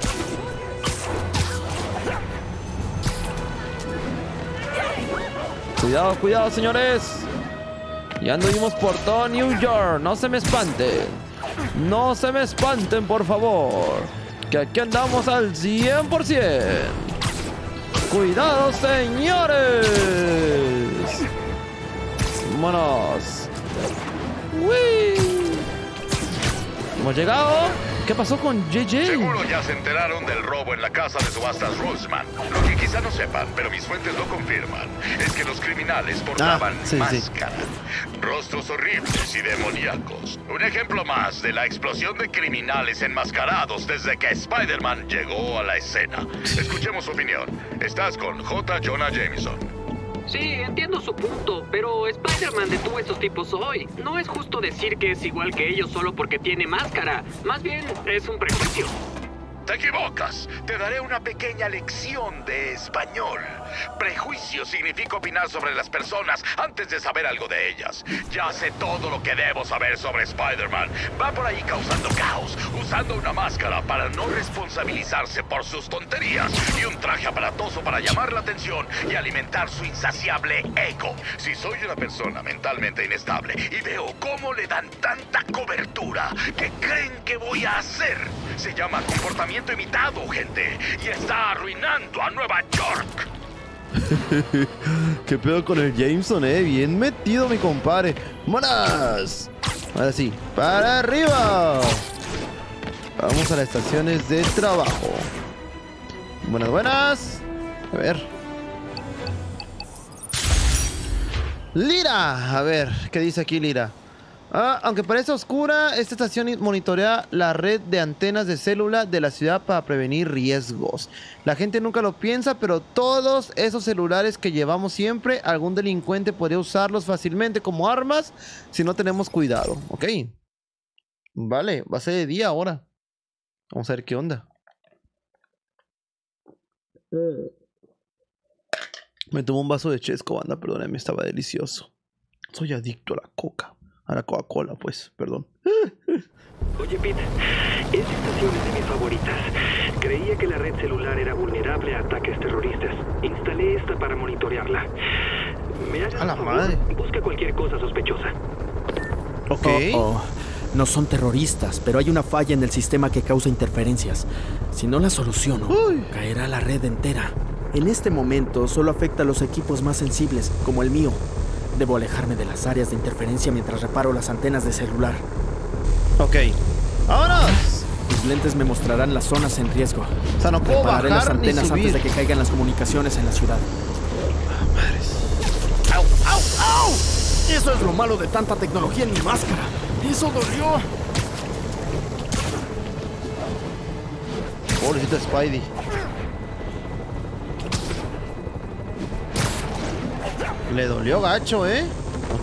Cuidado, cuidado, señores. Ya anduvimos por todo New York. No se me espanten. No se me espanten, por favor. Que aquí andamos al 100%. Cuidado, señores. Vámonos. ¡Uy! Hemos llegado. ¿Qué pasó con JJ?
Seguro ya se enteraron del robo en la casa de subastas Roseman. Lo que quizá no sepan, pero mis fuentes lo confirman, es que los criminales portaban máscara. Rostros horribles y demoníacos. Un ejemplo más de la explosión de criminales enmascarados desde que Spider-Man llegó a la escena. Escuchemos su opinión. Estás con J. Jonah Jameson.
Sí, entiendo su punto, pero Spider-Man detuvo a esos tipos hoy. No es justo decir que es igual que ellos solo porque tiene máscara. Más bien, es un prejuicio.
Te equivocas. Te daré una pequeña lección de español. Prejuicio significa opinar sobre las personas antes de saber algo de ellas. Ya sé todo lo que debo saber sobre Spider-Man. Va por ahí causando caos, usando una máscara para no responsabilizarse por sus tonterías y un traje aparatoso para llamar la atención y alimentar su insaciable ego. Si soy una persona mentalmente inestable y veo cómo le dan tanta cobertura, ¿qué creen que voy a hacer? Se llama comportamiento imitado, gente, y está arruinando a Nueva York.
¿Qué pedo con el Jameson, Bien metido, mi compadre. ¡Vámonos! Ahora sí, para arriba. Vamos a las estaciones de trabajo. Buenas, buenas. A ver. Lira. A ver, ¿qué dice aquí Lira? Aunque parece oscura, esta estación monitorea la red de antenas de célula de la ciudad para prevenir riesgos. La gente nunca lo piensa, pero todos esos celulares que llevamos siempre, algún delincuente podría usarlos fácilmente como armas si no tenemos cuidado. Ok. Vale, va a ser de día ahora. Vamos a ver qué onda. Me tomó un vaso de chesco, banda, perdóname, estaba delicioso. Soy adicto a la coca. A la Coca-Cola, pues, perdón.
Oye, Pete, esta estación es de mis favoritas. Creía que la red celular era vulnerable a ataques terroristas. Instalé esta para monitorearla. ¿Me hagas
a la
un favor?
madre.
Busca cualquier cosa sospechosa.
Ok.
No son terroristas, pero hay una falla en el sistema que causa interferencias. Si no la soluciono, caerá la red entera. En este momento solo afecta a los equipos más sensibles, como el mío. Debo alejarme de las áreas de interferencia mientras reparo las antenas de celular.
Ok. ¡Vámonos!
Mis lentes me mostrarán las zonas en riesgo.
O sea, no puedo
Repararé
bajar
las antenas
ni subir
antes de que caigan las comunicaciones en la ciudad.
Madres.
¡Au, au, au! Eso es lo malo de tanta tecnología en mi máscara. ¡Eso dolió!
Pobrecito Spidey. Le dolió gacho, Ok.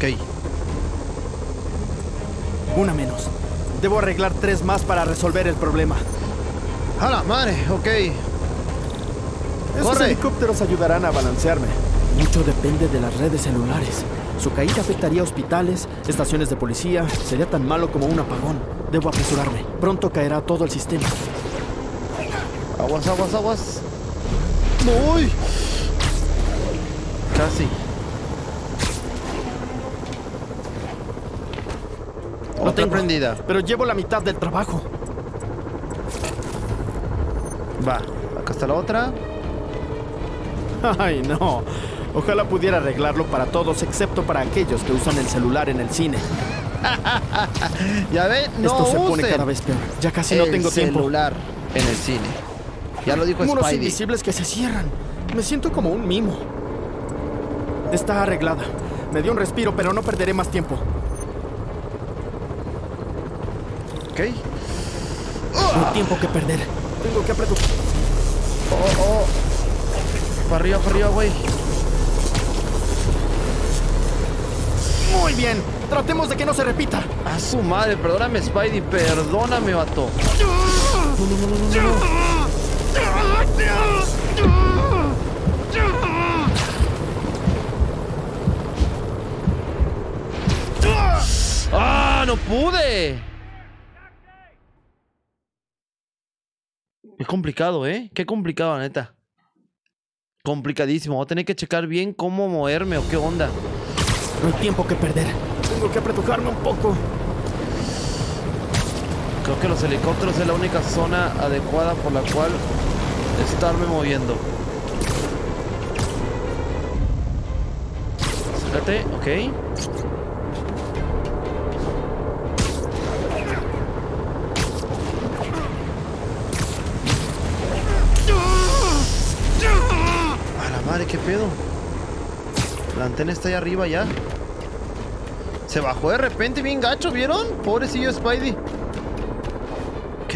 Una menos. Debo arreglar 3 más para resolver el problema.
¡A la madre! Ok.
Esos
¡Corre!
helicópteros ayudarán a balancearme. Mucho depende de las redes celulares. Su caída afectaría hospitales, estaciones de policía. Sería tan malo como un apagón. Debo apresurarme. Pronto caerá todo el sistema.
Aguas, aguas, aguas. ¡Uy! Casi.
Lo
Otra
tengo,
prendida.
pero llevo la mitad del trabajo.
Va. Acá está la otra.
Ay, no. Ojalá pudiera arreglarlo para todos, excepto para aquellos que usan el celular en el cine.
Ya ven, no
Esto se pone
usen
cada vez peor. Ya casi no tengo tiempo.
celular en el cine. Ya lo dijo
Muros
Spidey.
invisibles que se cierran. Me siento como un mimo. Está arreglada. Me dio un respiro, pero no perderé más tiempo.
Ok.
No hay tiempo que perder. Tengo que apretar.
Para arriba, güey.
Muy bien. Tratemos de que no se repita.
A su madre, perdóname, Spidey. Perdóname, vato. ¡Ah! ¡No pude! Es complicado, Qué complicado, neta. Complicadísimo. Voy a tener que checar bien cómo moverme o qué onda.
No hay tiempo que perder. Tengo que apretujarme un poco.
Creo que los helicópteros es la única zona adecuada por la cual estarme moviendo. Acércate, ok. madre, qué pedo. La antena está ahí arriba ya. Se bajó de repente bien gacho, ¿vieron? Pobrecillo Spidey. Ok.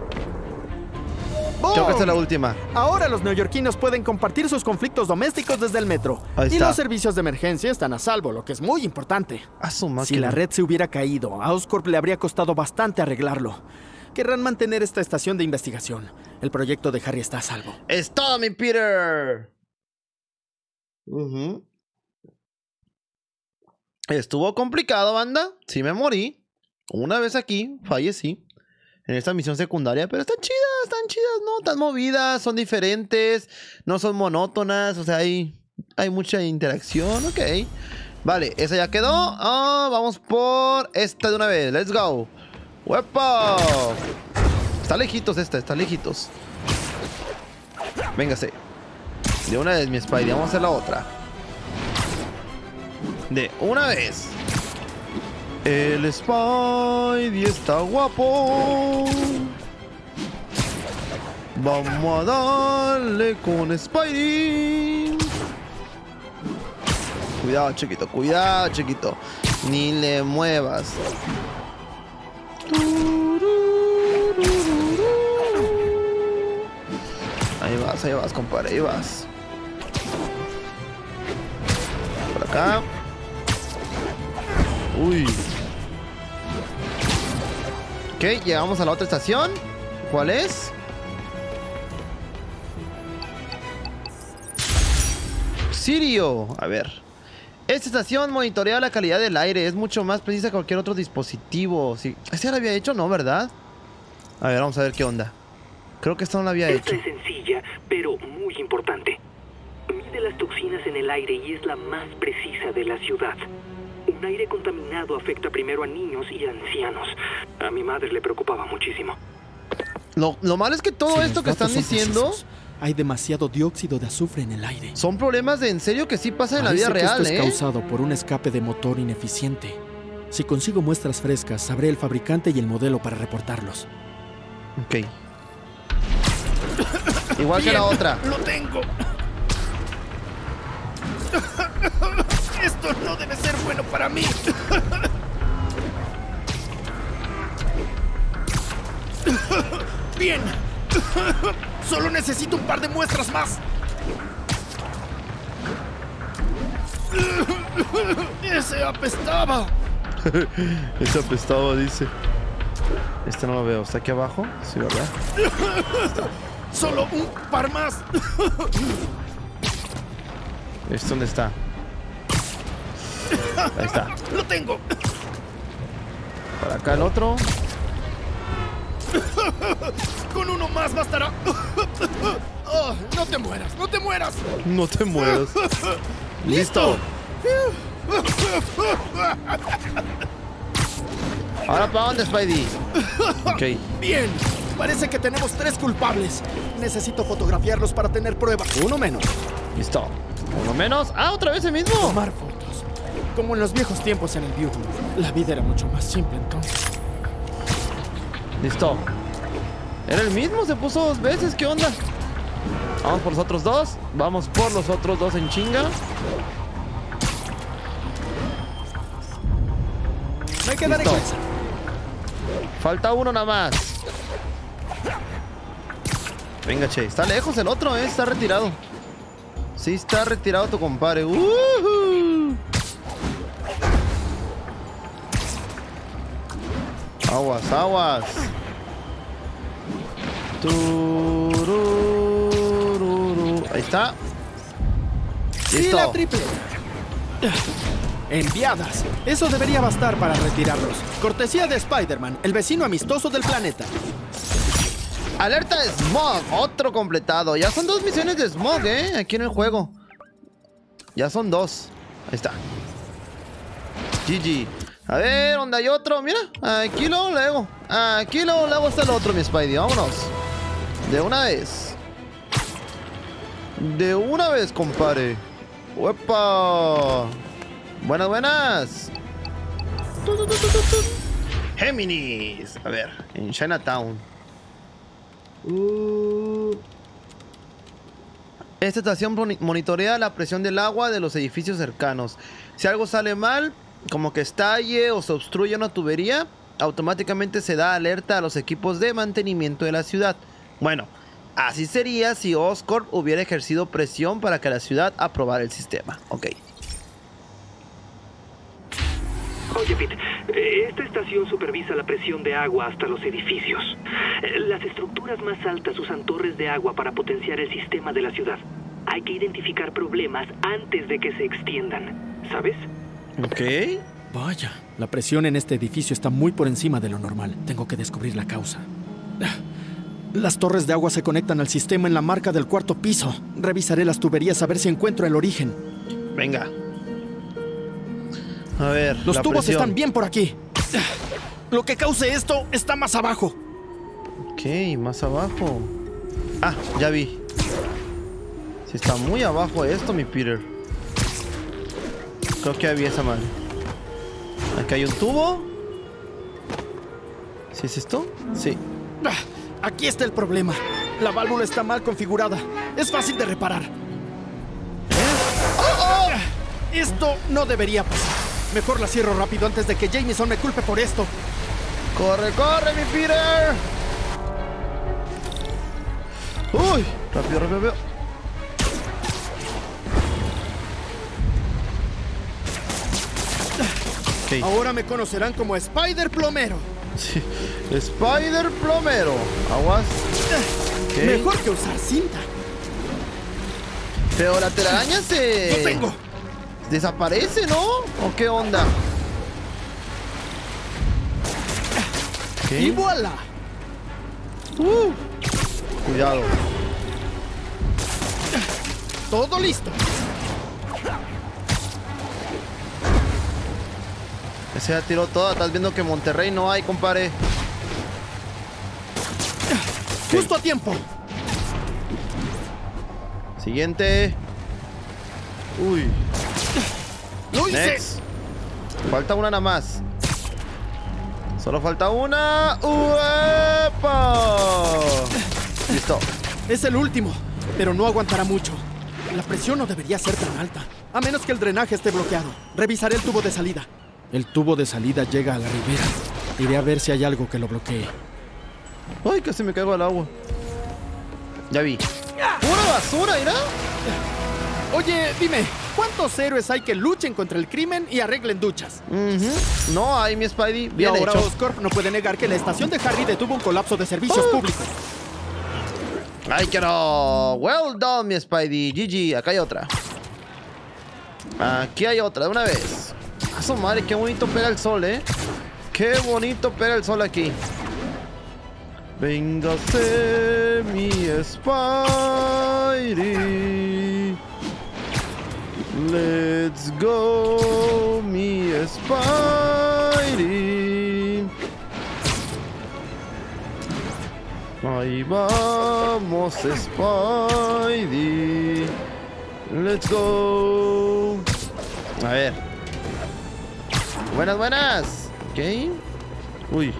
Creo que esta es la última.
Ahora los neoyorquinos pueden compartir sus conflictos domésticos desde el metro.
Ahí
Y
está.
los servicios de emergencia están a salvo, lo que es muy importante.
A su máquina.
Si la red se hubiera caído, a Oscorp le habría costado bastante arreglarlo. Querrán mantener esta estación de investigación. El proyecto de Harry está a salvo.
¡Es todo, mi Peter! Estuvo complicado, banda. Sí me morí. Una vez aquí, fallecí. En esta misión secundaria. Pero están chidas, ¿no? Están movidas, son diferentes. No son monótonas. O sea, hay mucha interacción. Ok. Vale, esa ya quedó. Vamos por esta de una vez. Let's go. ¡Wepa! Está lejitos esta, está lejitos. Véngase. De una vez, mi Spidey. Vamos a hacer la otra. De una vez. El Spidey está guapo. Vamos a darle con Spidey. Cuidado, chiquito. Cuidado, chiquito. Ni le muevas. Ahí vas, compadre. Ahí vas. Por acá. Uy. Ok, llegamos a la otra estación. ¿Cuál es? Sirio. A ver. Esta estación monitorea la calidad del aire. Es mucho más precisa que cualquier otro dispositivo. Sí. ¿Este ya lo había hecho? No, ¿verdad? A ver, vamos a ver qué onda. Creo que esta no la había hecho.
Esta es sencilla, pero muy importante. Mide las toxinas en el aire y es la más precisa de la ciudad. Un aire contaminado afecta primero a niños y a ancianos. A mi madre le preocupaba muchísimo.
Lo malo es que todo
Si
esto
los
que están
datos son
diciendo
precisos, hay demasiado dióxido de azufre en el aire.
son problemas de en serio que sí pasan en la vida
Parece que
real,
esto
¿eh?
es causado por un escape de motor ineficiente. Si consigo muestras frescas, sabré el fabricante y el modelo para reportarlos.
Ok. Igual que la otra.
¡Lo tengo! Esto no debe ser bueno para mí. Bien. Solo necesito un par de muestras más. Ese apestaba.
Ese apestado, dice. Este no lo veo. ¿Está aquí abajo? Sí, ¿verdad?
Solo un par más.
¿Este dónde está? Ahí está.
Lo tengo.
Para acá el otro.
Con uno más bastará. Oh, no te mueras, no te mueras.
No te mueras. ¡Listo! ¿Ahora para dónde, Spidey? Ok.
Bien, parece que tenemos 3 culpables. Necesito fotografiarlos para tener prueba. Uno menos.
Listo. Uno menos. ¡Ah, otra vez el mismo!
Tomar fotos. Como en los viejos tiempos en el View. La vida era mucho más simple entonces.
Listo. Era el mismo, se puso 2 veces. ¿Qué onda? Vamos por los otros 2. Vamos por los otros 2 en chinga.
Me quedaré
Listo.
con esa.
Falta uno nada más. Venga, che. Está lejos el otro, ¿eh? Está retirado. Sí, está retirado tu compadre. Aguas, aguas. Turururu. Ahí está.
Sí,
Listo.
la triple. Enviadas. Eso debería bastar para retirarlos. Cortesía de Spider-Man, el vecino amistoso del planeta.
Alerta de Smog. Otro completado. Ya son 2 misiones de Smog, aquí en el juego. Ya son 2. Ahí está. GG. A ver, ¿dónde hay otro? Mira, aquí luego le hago. Aquí luego le hago hasta el otro, mi Spidey. Vámonos. De una vez. De una vez, compadre. ¡Uepa! Buenas, buenas. Géminis. A ver, en Chinatown. Esta estación monitorea la presión del agua de los edificios cercanos. Si algo sale mal, como que estalle o se obstruye una tubería, automáticamente se da alerta a los equipos de mantenimiento de la ciudad. Bueno, así sería si Oscorp hubiera ejercido presión para que la ciudad aprobara el sistema. Ok.
Oye, Pete, esta estación supervisa la presión de agua hasta los edificios. Las estructuras más altas usan torres de agua para potenciar el sistema de la ciudad. Hay que identificar problemas antes de que se extiendan, ¿sabes?
Ok.
Vaya, la presión en este edificio está muy por encima de lo normal. Tengo que descubrir la causa. Las torres de agua se conectan al sistema en la marca del 4º piso. Revisaré las tuberías a ver si encuentro el origen.
Venga. A ver,
los tubos están bien por aquí. Lo que cause esto está más abajo.
Ok, más abajo. Ah, ya vi. Si está muy abajo esto, mi Peter. Creo que había esa madre. Aquí hay un tubo. ¿Sí es esto? Sí.
Aquí está el problema. La válvula está mal configurada. Es fácil de reparar. Esto no debería pasar. Mejor la cierro rápido antes de que Jameson me culpe por esto.
¡Corre, corre, mi Peter! ¡Uy! Rápido, rápido, rápido. Okay.
Ahora me conocerán como Spider Plomero.
Sí. Spider Plomero. Aguas. Okay.
Mejor que usar cinta.
Pero la telaraña se...
¡Lo tengo!
¿Desaparece, no? ¿O qué onda? Okay.
¡Y voilà!
Cuidado.
Todo listo.
Ese ya tiró todo. Estás viendo que en Monterrey no hay, compadre.
Justo a tiempo.
Siguiente. Uy.
¡Lo hice!
Next. Falta una nada más. Solo falta una. ¡Uepa! Listo.
Es el último, pero no aguantará mucho. La presión no debería ser tan alta, a menos que el drenaje esté bloqueado. Revisaré el tubo de salida. El tubo de salida llega a la ribera. Iré a ver si hay algo que lo bloquee.
Ay, casi me caigo al agua. Ya vi. ¡Pura basura, mira!
Oye, dime, ¿cuántos héroes hay que luchen contra el crimen y arreglen duchas?
No hay, mi Spidey.
Y
Bien
ahora
hecho.
Oscorp no puede negar que la estación de Harry detuvo un colapso de servicios públicos.
¡Ay, que no! Well done, mi Spidey. GG. Acá hay otra. Aquí hay otra, de una vez. A su madre, qué bonito pega el sol, ¿eh? Qué bonito pega el sol aquí. Véngase, mi Spidey. Let's go, mi Spidey. Ahí vamos, Spidey. Let's go. A ver. Buenas, buenas. Ok. Uy.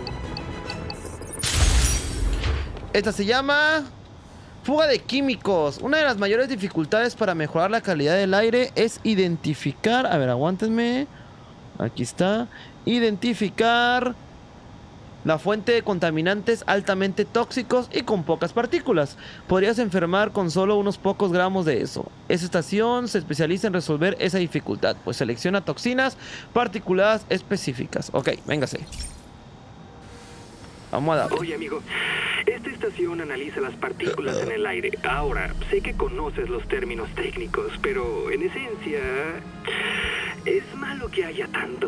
Esta se llama fuga de químicos. Una de las mayores dificultades para mejorar la calidad del aire es identificar... A ver, aguántenme. Aquí está. Identificar la fuente de contaminantes altamente tóxicos y con pocas partículas. Podrías enfermar con solo unos pocos gramos de eso. Esta estación se especializa en resolver esa dificultad, pues selecciona toxinas particuladas específicas. Ok, véngase. Vamos a dar.
Oye, amigo, esta estación analiza las partículas en el aire. Ahora, sé que conoces los términos técnicos, pero en esencia es malo que haya tanto.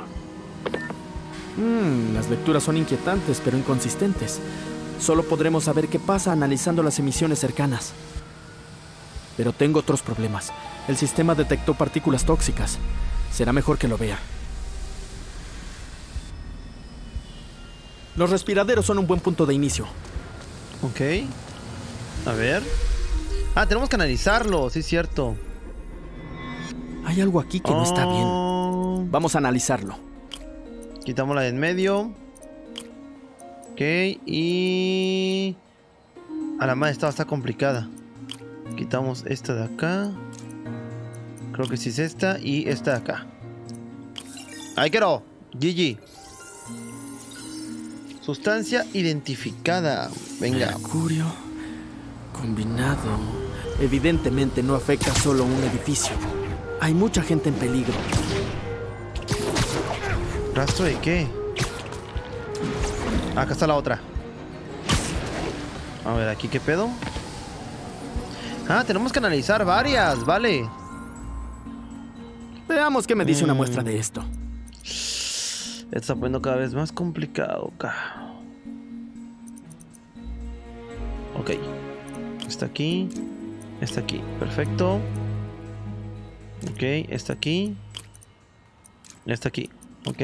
Las lecturas son inquietantes, pero inconsistentes. Solo podremos saber qué pasa analizando las emisiones cercanas. Pero tengo otros problemas. El sistema detectó partículas tóxicas. Será mejor que lo vea. Los respiraderos son un buen punto de inicio.
Ok. A ver. Ah, tenemos que analizarlo, sí es cierto.
Hay algo aquí que no está bien. Vamos a analizarlo.
Quitamos la de en medio. Ok, y... A la madre, esta está complicada. Quitamos esta de acá. Creo que sí es esta y esta de acá. Ahí quedó. GG. Sustancia identificada. Venga.
Mercurio combinado. Evidentemente no afecta solo a un edificio. Hay mucha gente en peligro.
¿Rastro de qué? Acá está la otra. A ver, aquí qué pedo. Ah, tenemos que analizar varias, vale.
Veamos qué me dice una muestra de esto.
Esto está poniendo cada vez más complicado acá. Ok. Está aquí. Está aquí. Perfecto. Ok, está aquí. Está aquí. Ok.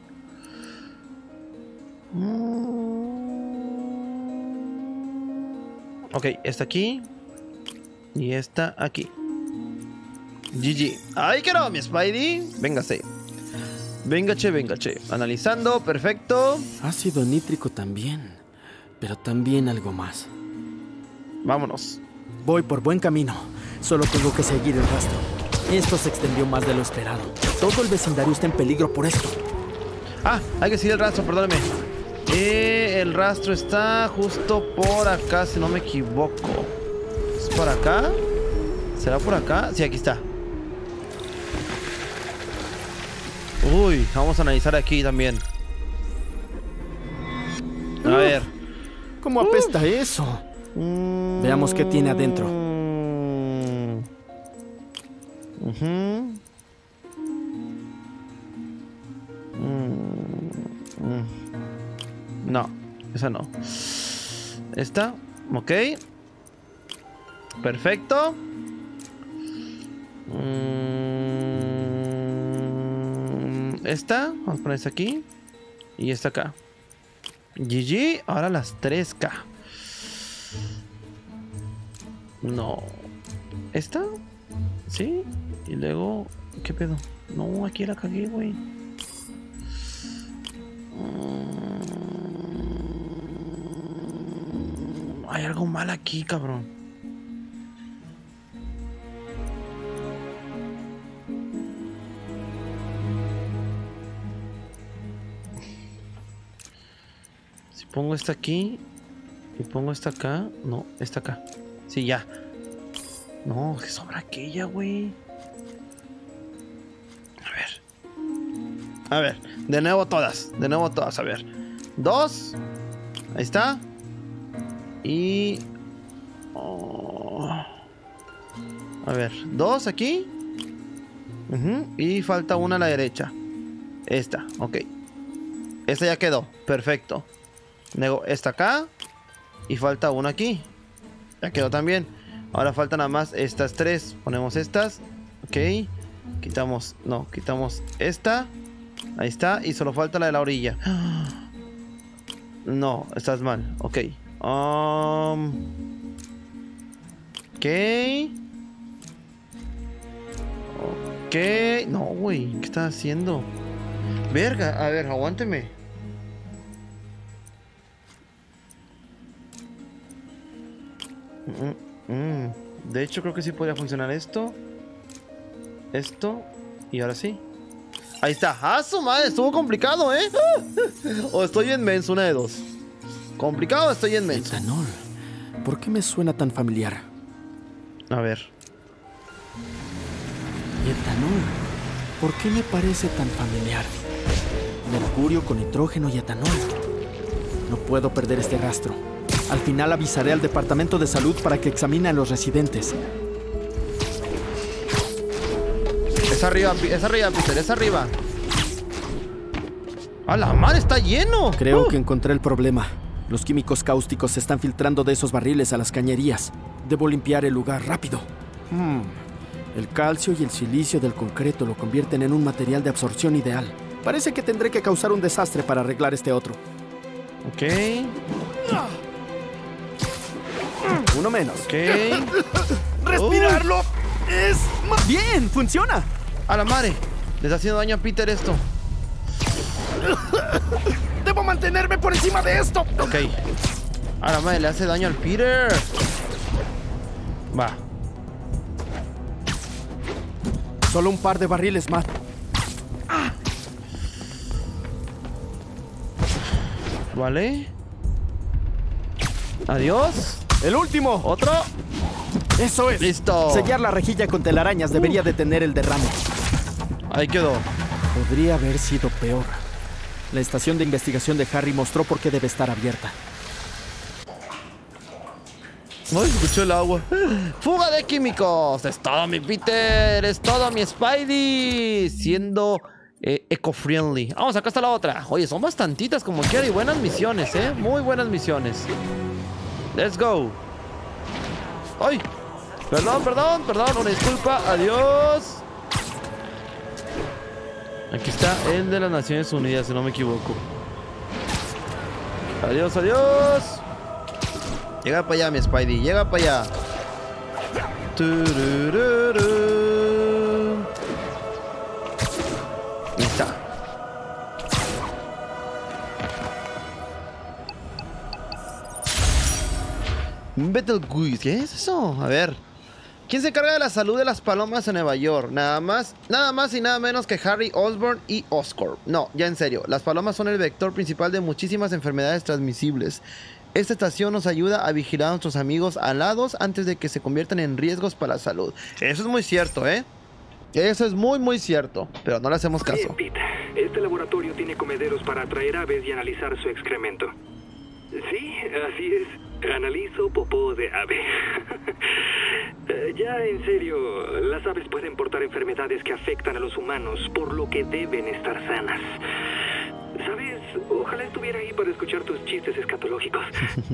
Ok, está aquí. Y está aquí. GG. ¡Ay, que no, mi Spidey! Véngase. Véngache, véngache. Analizando, perfecto.
Ácido nítrico también. Pero también algo más.
Vámonos.
Voy por buen camino. Solo tengo que seguir el rastro. Esto se extendió más de lo esperado. Todo el vecindario está en peligro por esto.
Ah, hay que seguir el rastro, perdóname. El rastro está justo por acá, si no me equivoco. ¿Es por acá? ¿Será por acá? Sí, aquí está. Uy, vamos a analizar aquí también. A ver.
¿Cómo apesta eso? Veamos qué tiene adentro.
No, esa no. Esta, ok. Perfecto. Esta, vamos a poner esta aquí. Y esta acá. GG, ahora las 3K. No. ¿Esta? ¿Sí? Y luego, ¿qué pedo? No, aquí la cagué, güey. Hay algo mal aquí, cabrón. Si pongo esta aquí y pongo esta acá. No, esta acá. Sí, ya. No, que sobra aquella, güey. A ver, de nuevo todas. De nuevo todas, a ver. 2. Ahí está. Y... a ver, 2 aquí. Y falta una a la derecha. Esta, ok. Esta ya quedó, perfecto. Luego esta acá. Y falta una aquí. Ya quedó también. Ahora faltan nada más estas 3. Ponemos estas. Ok. Quitamos, no, quitamos esta. Ahí está, y solo falta la de la orilla. No, estás mal, ok. Ok. Ok. No, güey, ¿qué estás haciendo? Verga, a ver, aguánteme. De hecho, creo que sí podría funcionar esto. Esto. Y ahora sí. Ahí está. ¡Ah, su madre! Estuvo complicado, ¿eh? O estoy en menso, una de dos. ¿Complicado o estoy en menso?
Etanol. ¿Por qué me suena tan familiar?
A ver.
Etanol. ¿Por qué me parece tan familiar? Mercurio con nitrógeno y etanol. No puedo perder este rastro. Al final avisaré al departamento de salud para que examine a los residentes.
Es arriba, Peter, es arriba. ¡A la madre, está lleno!
Creo que encontré el problema. Los químicos cáusticos se están filtrando de esos barriles a las cañerías. Debo limpiar el lugar rápido. El calcio y el silicio del concreto lo convierten en un material de absorción ideal. Parece que tendré que causar un desastre para arreglar este otro.
Ok.
Uno menos.
Ok.
¡Respirarlo! ¡Es más bien! ¡Funciona!
¡A la madre! Le está haciendo daño a Peter esto.
¡Debo mantenerme por encima de esto!
Ok. A la madre, le hace daño al Peter. Va.
Solo un par de barriles más.
Vale. Adiós.
¡El último!
Otro.
¡Eso es!
Listo.
Sellar la rejilla con telarañas debería detener el derrame.
Ahí quedó.
Podría haber sido peor. La estación de investigación de Harry mostró por qué debe estar abierta.
Ay, escuchó el agua. ¡Fuga de químicos! Es todo, mi Peter. Es todo, mi Spidey. Siendo eco-friendly. Vamos, acá está la otra. Oye, son bastantitas como quiera y buenas misiones, muy buenas misiones. Let's go. ¡Ay! Perdón. Una disculpa. Adiós. Aquí está el de las Naciones Unidas, si no me equivoco. Adiós. Llega para allá, mi Spidey. Llega para allá. Turururu. Ahí está. Betelgeuse. ¿Qué es eso? A ver. ¿Quién se encarga de la salud de las palomas en Nueva York? Nada más y nada menos que Harry Osborn y Oscorp. No, ya en serio. Las palomas son el vector principal de muchísimas enfermedades transmisibles. Esta estación nos ayuda a vigilar a nuestros amigos alados antes de que se conviertan en riesgos para la salud. Eso es muy cierto, Eso es muy cierto. Pero no le hacemos caso.
Bien, Pete. Este laboratorio tiene comederos para atraer aves y analizar su excremento. Sí, así es. Analizo popó de ave. Ya en serio, las aves pueden portar enfermedades que afectan a los humanos, por lo que deben estar sanas. ¿Sabes? Ojalá estuviera ahí para escuchar tus chistes escatológicos.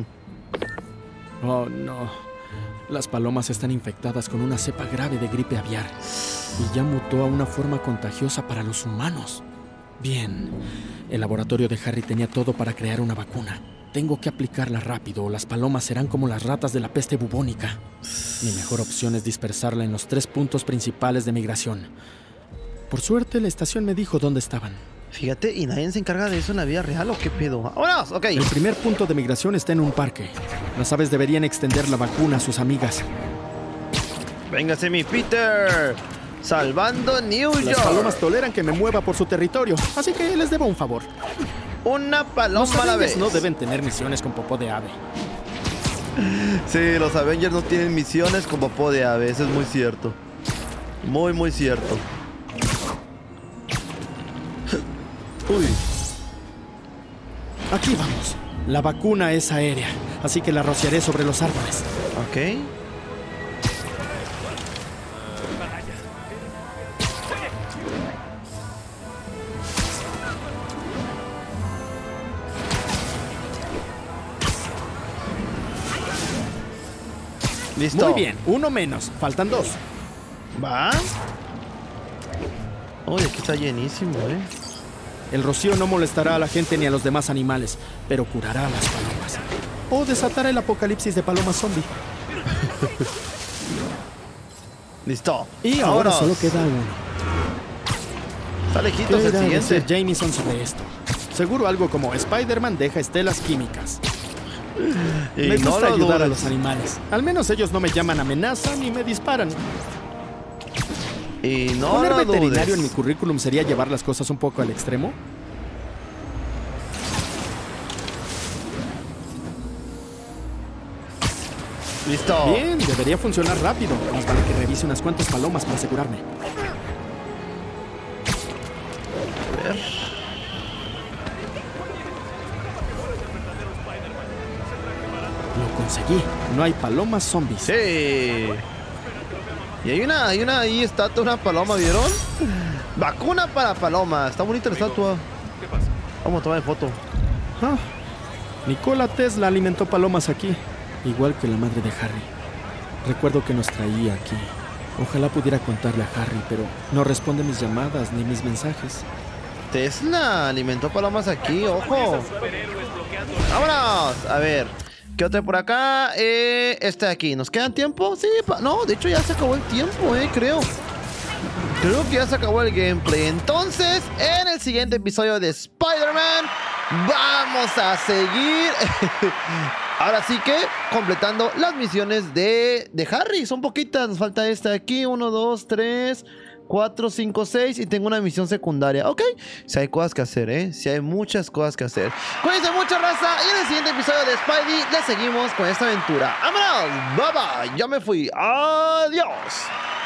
Oh, no. Las palomas están infectadas con una cepa grave de gripe aviar y ya mutó a una forma contagiosa para los humanos. Bien, el laboratorio de Harry tenía todo para crear una vacuna. Tengo que aplicarla rápido o las palomas serán como las ratas de la peste bubónica. Mi mejor opción es dispersarla en los 3 puntos principales de migración. Por suerte, la estación me dijo dónde estaban.
Fíjate, ¿y nadie se encarga de eso en la vida real o qué pedo? ¡Vámonos! Ok.
El primer punto de migración está en un parque. Las aves deberían extender la vacuna a sus amigas.
Véngase, mi Peter. Salvando New York.
Las palomas toleran que me mueva por su territorio, así que les debo un favor.
Una paloma a la vez.
No deben tener misiones con popó de ave.
Sí, los Avengers no tienen misiones con popó de ave. Eso es muy cierto. Muy cierto. Uy.
Aquí vamos. La vacuna es aérea, así que la rociaré sobre los árboles.
Ok. Listo.
Muy bien, uno menos. Faltan 2.
¿Va? Uy, aquí está llenísimo,
El rocío no molestará a la gente ni a los demás animales, pero curará a las palomas. O desatará el apocalipsis de palomas zombie.
Listo.
Y ahora solo queda uno.
Está lejitos el siguiente.
Jameson sobre esto. Seguro algo como Spider-Man deja estelas químicas. Me gusta ayudar a los animales. Al menos ellos no me llaman amenaza ni me disparan.
Y no
¿Poner
lo
veterinario
dudes.
en mi currículum sería llevar las cosas un poco al extremo?
Listo.
Bien, debería funcionar rápido. Más vale que revise unas cuantas palomas para asegurarme.
A ver.
Lo conseguí. No hay palomas zombies.
Sí. Y hay una ahí estatua, una paloma, ¿vieron? Vacuna para palomas. Está bonita la estatua. Vamos a tomar foto.
Ah, Nikola Tesla alimentó palomas aquí, igual que la madre de Harry. Recuerdo que nos traía aquí. Ojalá pudiera contarle a Harry, pero no responde mis llamadas ni mis mensajes.
Tesla alimentó palomas aquí, ojo. Vámonos. A ver. ¿Qué otra por acá? Este de aquí. ¿Nos quedan tiempo? Sí, no, de hecho ya se acabó el tiempo, creo. Creo que ya se acabó el gameplay. Entonces, en el siguiente episodio de Spider-Man, vamos a seguir. Ahora sí que completando las misiones de Harry. Son poquitas. Nos falta esta de aquí. 1, 2, 3, 4, 5, 6 y tengo una misión secundaria. Ok, si hay cosas que hacer, ¿eh? Si hay muchas cosas que hacer. Cuídense mucho, raza. Y en el siguiente episodio de Spidey le seguimos con esta aventura. ¡Vámonos! ¡Bye, bye! Ya me fui. ¡Adiós!